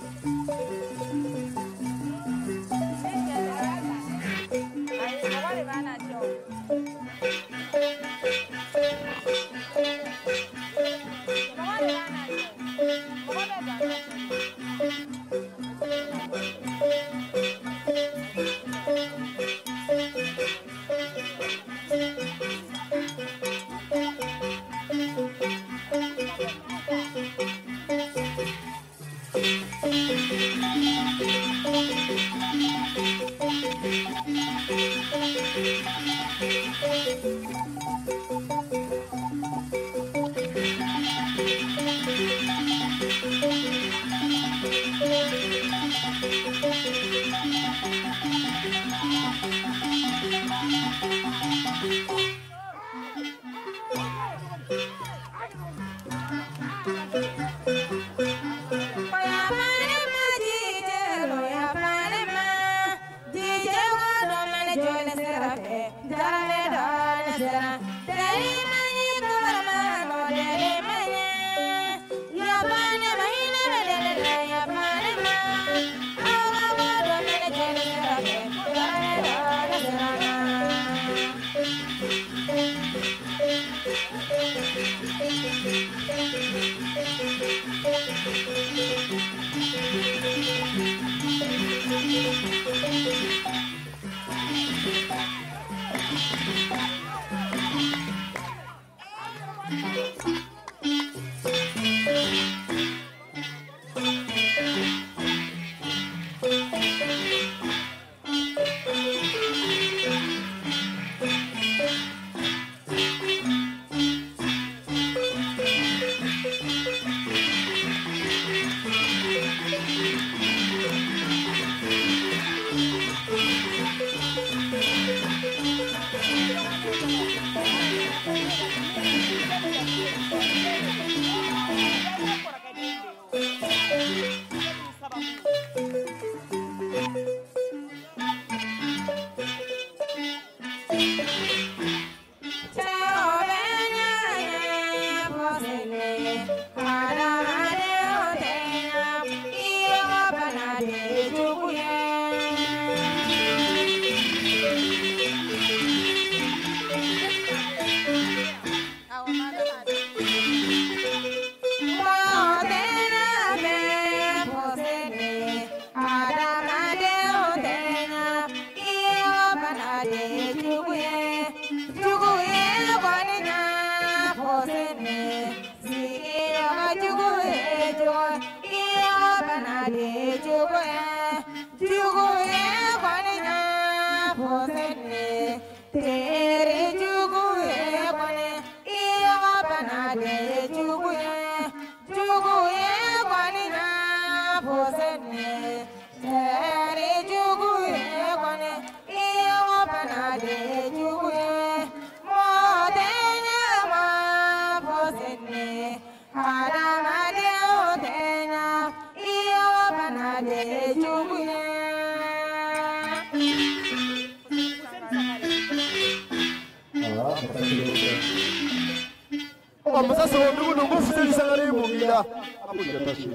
Masa ndugu ndugu fuseni sangare mungila abu jatashi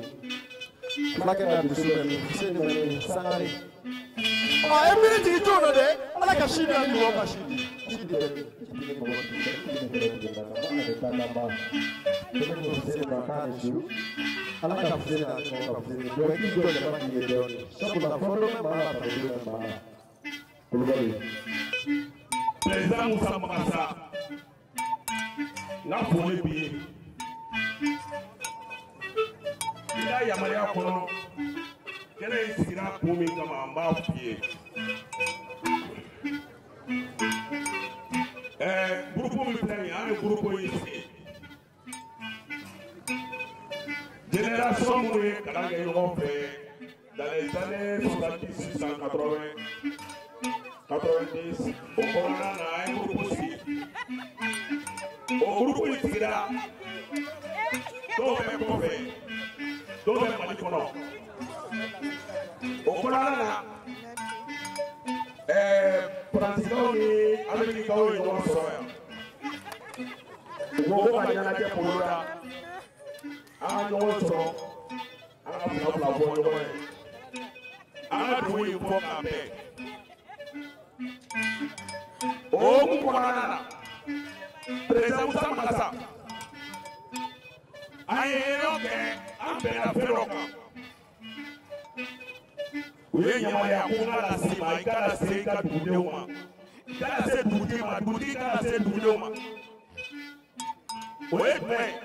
fulake na bisubeni fuseni mani sangare emiri titona de ala ka shidi ani wo ka shidi shidi de ala ka fuseni ani wo ka fuseni do ki do le mani de oni sabula fondo me mala pa de mala kulubali président Moussa Massa n'a foli bi ye i ka yamaruya kɔnɔ kɛnɛ in sigira kun min kama an b'a f'i ye gurupu min filɛ nin ye an bɛ gurupu in sigi génération minnu ye kalan kɛ ɲɔgɔn fɛ dans les années 70 180 90 o kɔnɔna na an ye gurupu sigi. O grupo in sigira dɔw bɛ kɔfɛ dɔw bɛ Mali kɔnɔ o kɔnɔna na faransikanw ni amerikikaw ye ɲɔgɔn sɔrɔ yan u ko ka ɲɛnajɛ boloda an ka ɲɔgɔn sɔrɔ an ka fila fila fɔ ɲɔgɔn ye an ka dugu in fɔ k'a bɛn o hukumu kɔnɔna na président Musa Masa an ye réunion kɛ an bɛnna fɛn dɔ kan u ye yamariya ko n ka na se ma i ka na se i ka dugudenw ma i ka na se dugutigi ma dugutigi ka na se dugudenw ma o ye jumɛn ye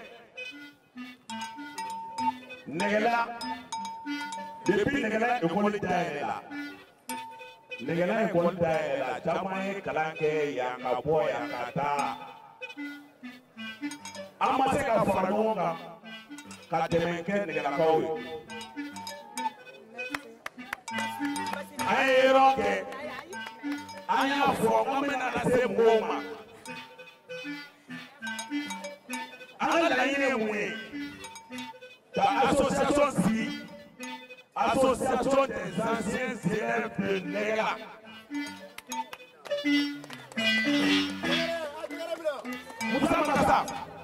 nɛgɛla depuis nɛgɛla école dayɛlɛ la nɛgɛla école dayɛlɛ la caman ye kalan kɛ yan ka bɔ yan ka taa an ma se ka fara ɲɔgɔn kan ka dɛmɛ kɛ nɛgɛlakaw ye an ye yɔrɔ kɛ an y'a fɔ ko n bɛna lase mɔgɔw ma an ka laɲini ye mun ye ka association sigi association des anciens élèves de Nɛgɛla Musa Masa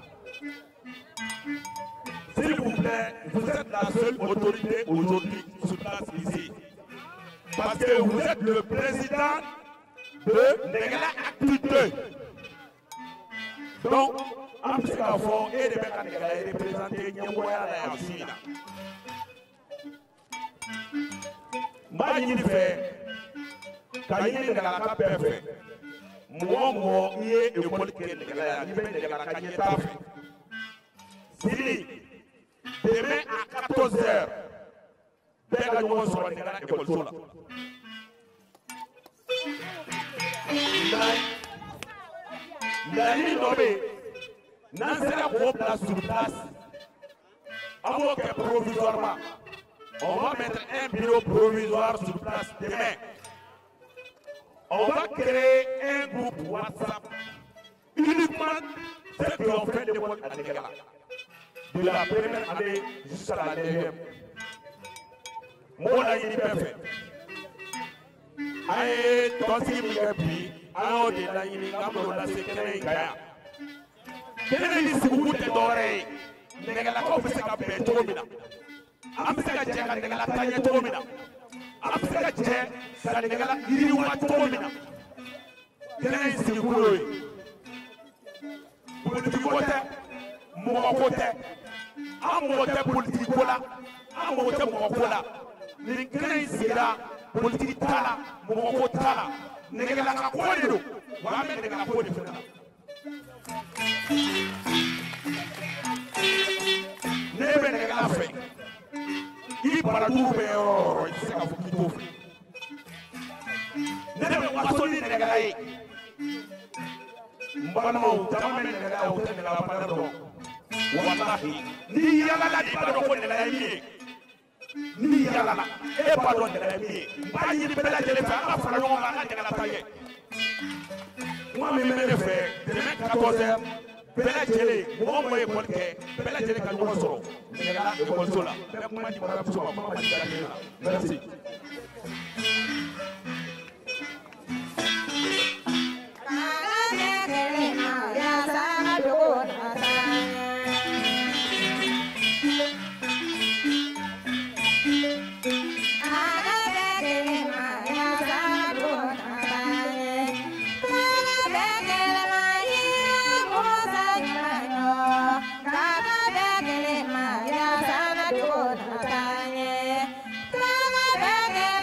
s'il vous plaît vous êtes la seule autorité aujourd'hui sur place ici parce que vous êtes le président de Nɛgɛla Actu 2 donc an bɛ se k'a fɔ e de bɛ ka Nɛgɛla représenté ɲɛmɔgɔya la yan si la n b'a ɲini fɛ ka ɲini Nɛgɛlaka bɛɛ fɛ mɔgɔ o mɔgɔ i ye école kɛ Nɛgɛla yan n'i bɛ Nɛgɛlaka ɲɛtaa fɛ sini demain à 14 heures bɛɛ ka ɲɔgɔn sɔrɔ Nɛgɛla école la laɲini dɔ bɛ yen n'an sera k'o bila sur place an b'o kɛ provisoirement on va mettre un bureau provisoire sur place demain on va créer un groupe WhatsApp uniquement ceux qui ont fait l'école à Nɛgɛla de la première année jusqu'à la deuxième mɔgɔ laɲini bɛɛ fɛ an ye tɔnsigi min kɛ bi an y'o de laɲini k'an b'o lase kɛnɛ in kan yan kɛnɛ in sigikun tɛ dɔwɛrɛ ye Nɛgɛlakaw bɛ se ka bɛn cogo min na an bɛ se ka jɛ ka Nɛgɛla taɲɛ cogo min na an bɛ se ka jɛ ka Nɛgɛla yiriwa cogo min na kɛnɛ in sigikun y'o ye politiki ko tɛ mɔgɔ ko tɛ an mɔgɔ tɛ politiki ko la an mɔgɔ tɛ mɔgɔ ko la nin kɛnɛ in sigira politiki t'a la mɔgɔ ko t'a la Nɛgɛlaka ko de don wa an bɛ Nɛgɛla ko de fɛ la ne bɛ Nɛgɛla fɛ i barajugu bɛ yɔrɔ o yɔrɔ i tɛ se k'a fɔ k'i t'o fɛ ne bɛ waso ni Nɛgɛla ye n balimaw caman bɛ Nɛgɛla o tɛ Nɛgɛla baara dɔn walahi n'i yalala i b'a dɔn ko Nɛgɛla ye min ye n'i yalala e b'a dɔn Nɛgɛla ye min ye n b'a ɲini bɛɛ lajɛlen fɛ an ka fara ɲɔgɔn kan an ka Nɛgɛla ta ɲɛ kuma min bɛ ne fɛ demain 14 heures bɛɛ lajɛlen mɔgɔ mɔgɔ ye école kɛ bɛɛ lajɛlen ka ɲɔgɔn sɔrɔ Nɛgɛla école la bɛɛ kuma di baramuso ma kuma di baramuso ma merci. Yeah.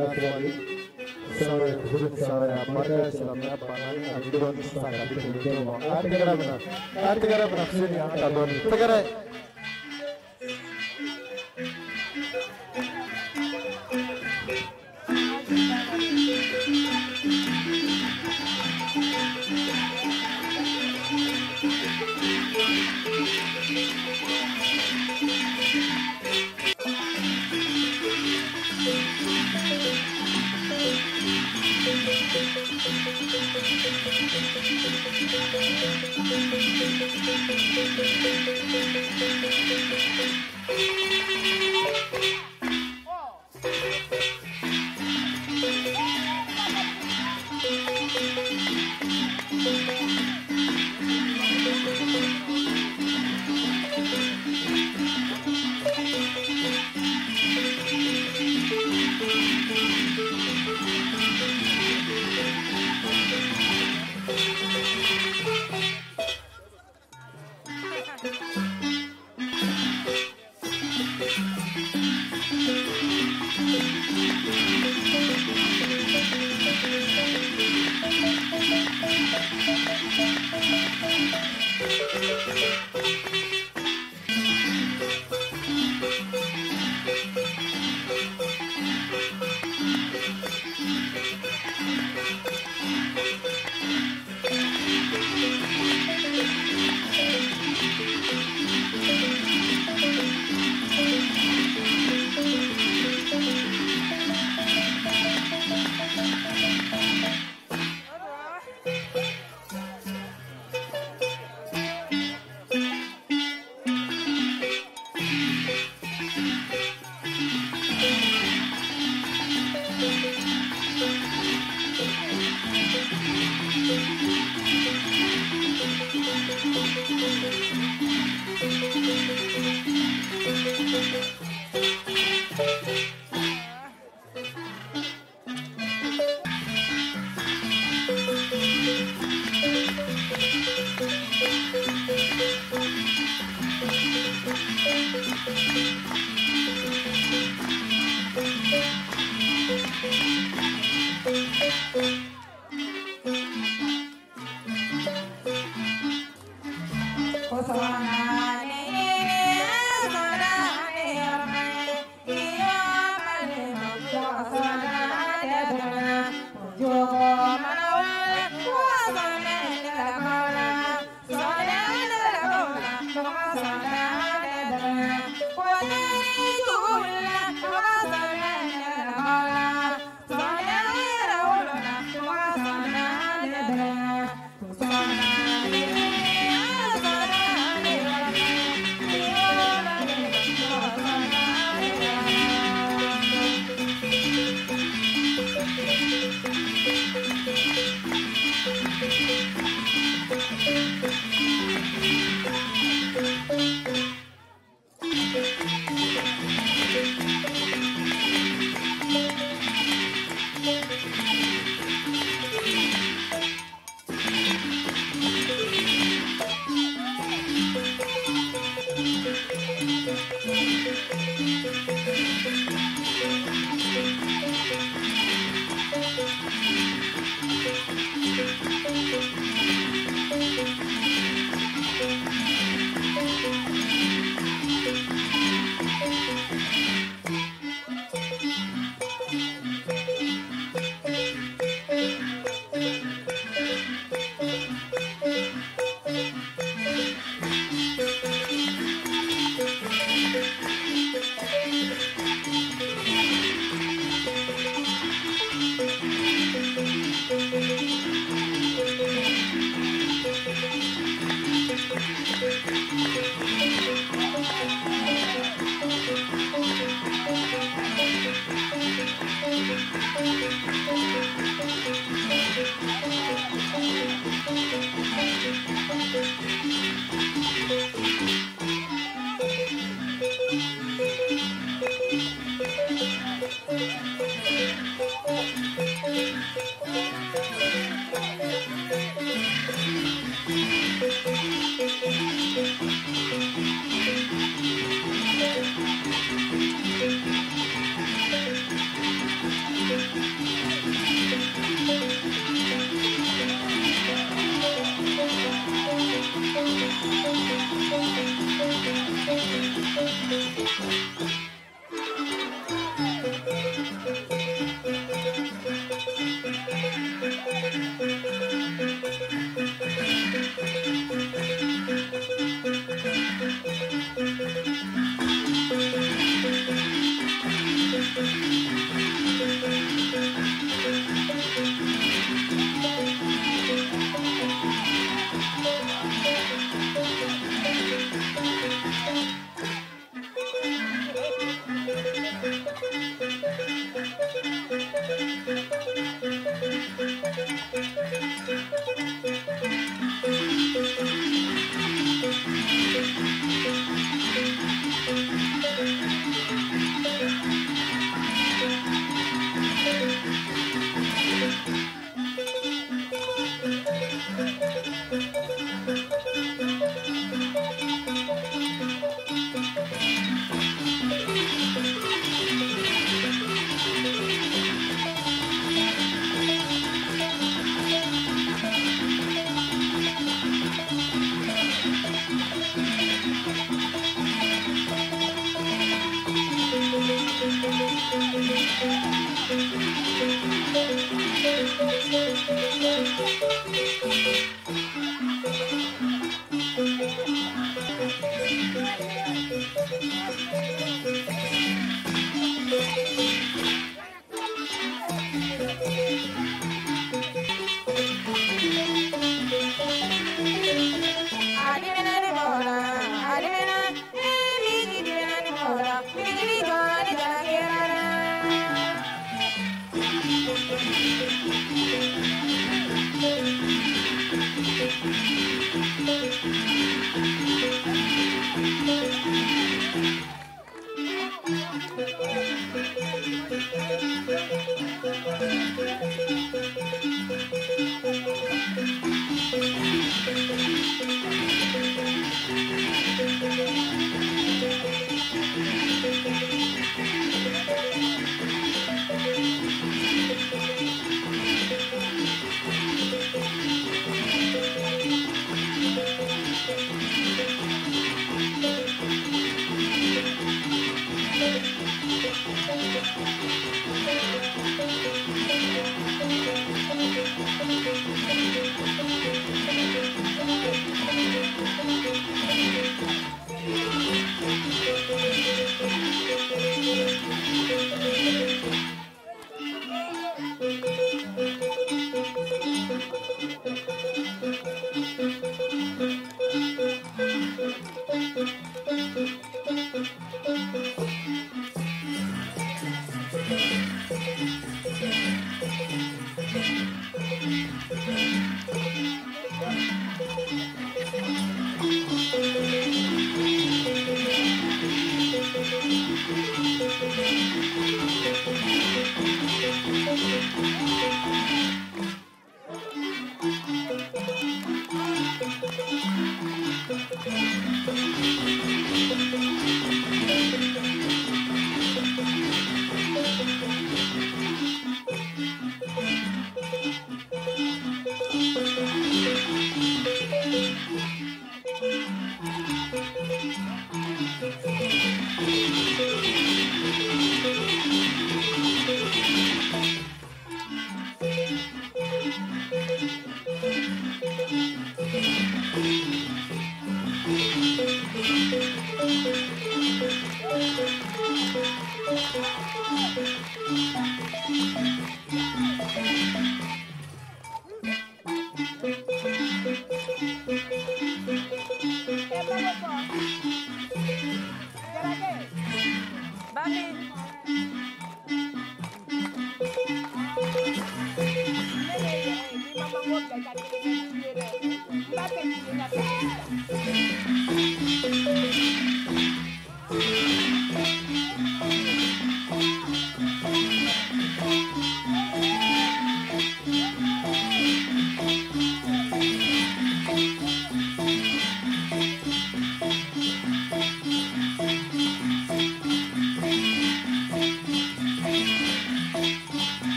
Natwali, Sara Guru Sara Marga Islamnya Pangan Abdul Sangat Tinggal Artigara benar sini Abdul Tegara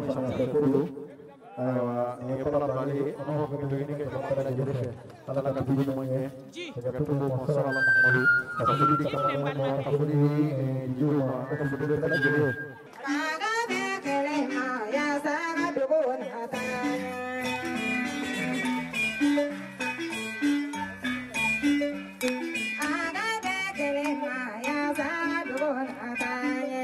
sama sekali. Ini kalau balik, orang orang ini kita pada jadi kalau nak tuju semuanya, kita tunggu masalah malu. Tapi di kamar orang tapi di juru kita sudah pada jadi. Aga bekele ma ya saga dugun atanya. Aga bekele ma ya saga dugun atanya.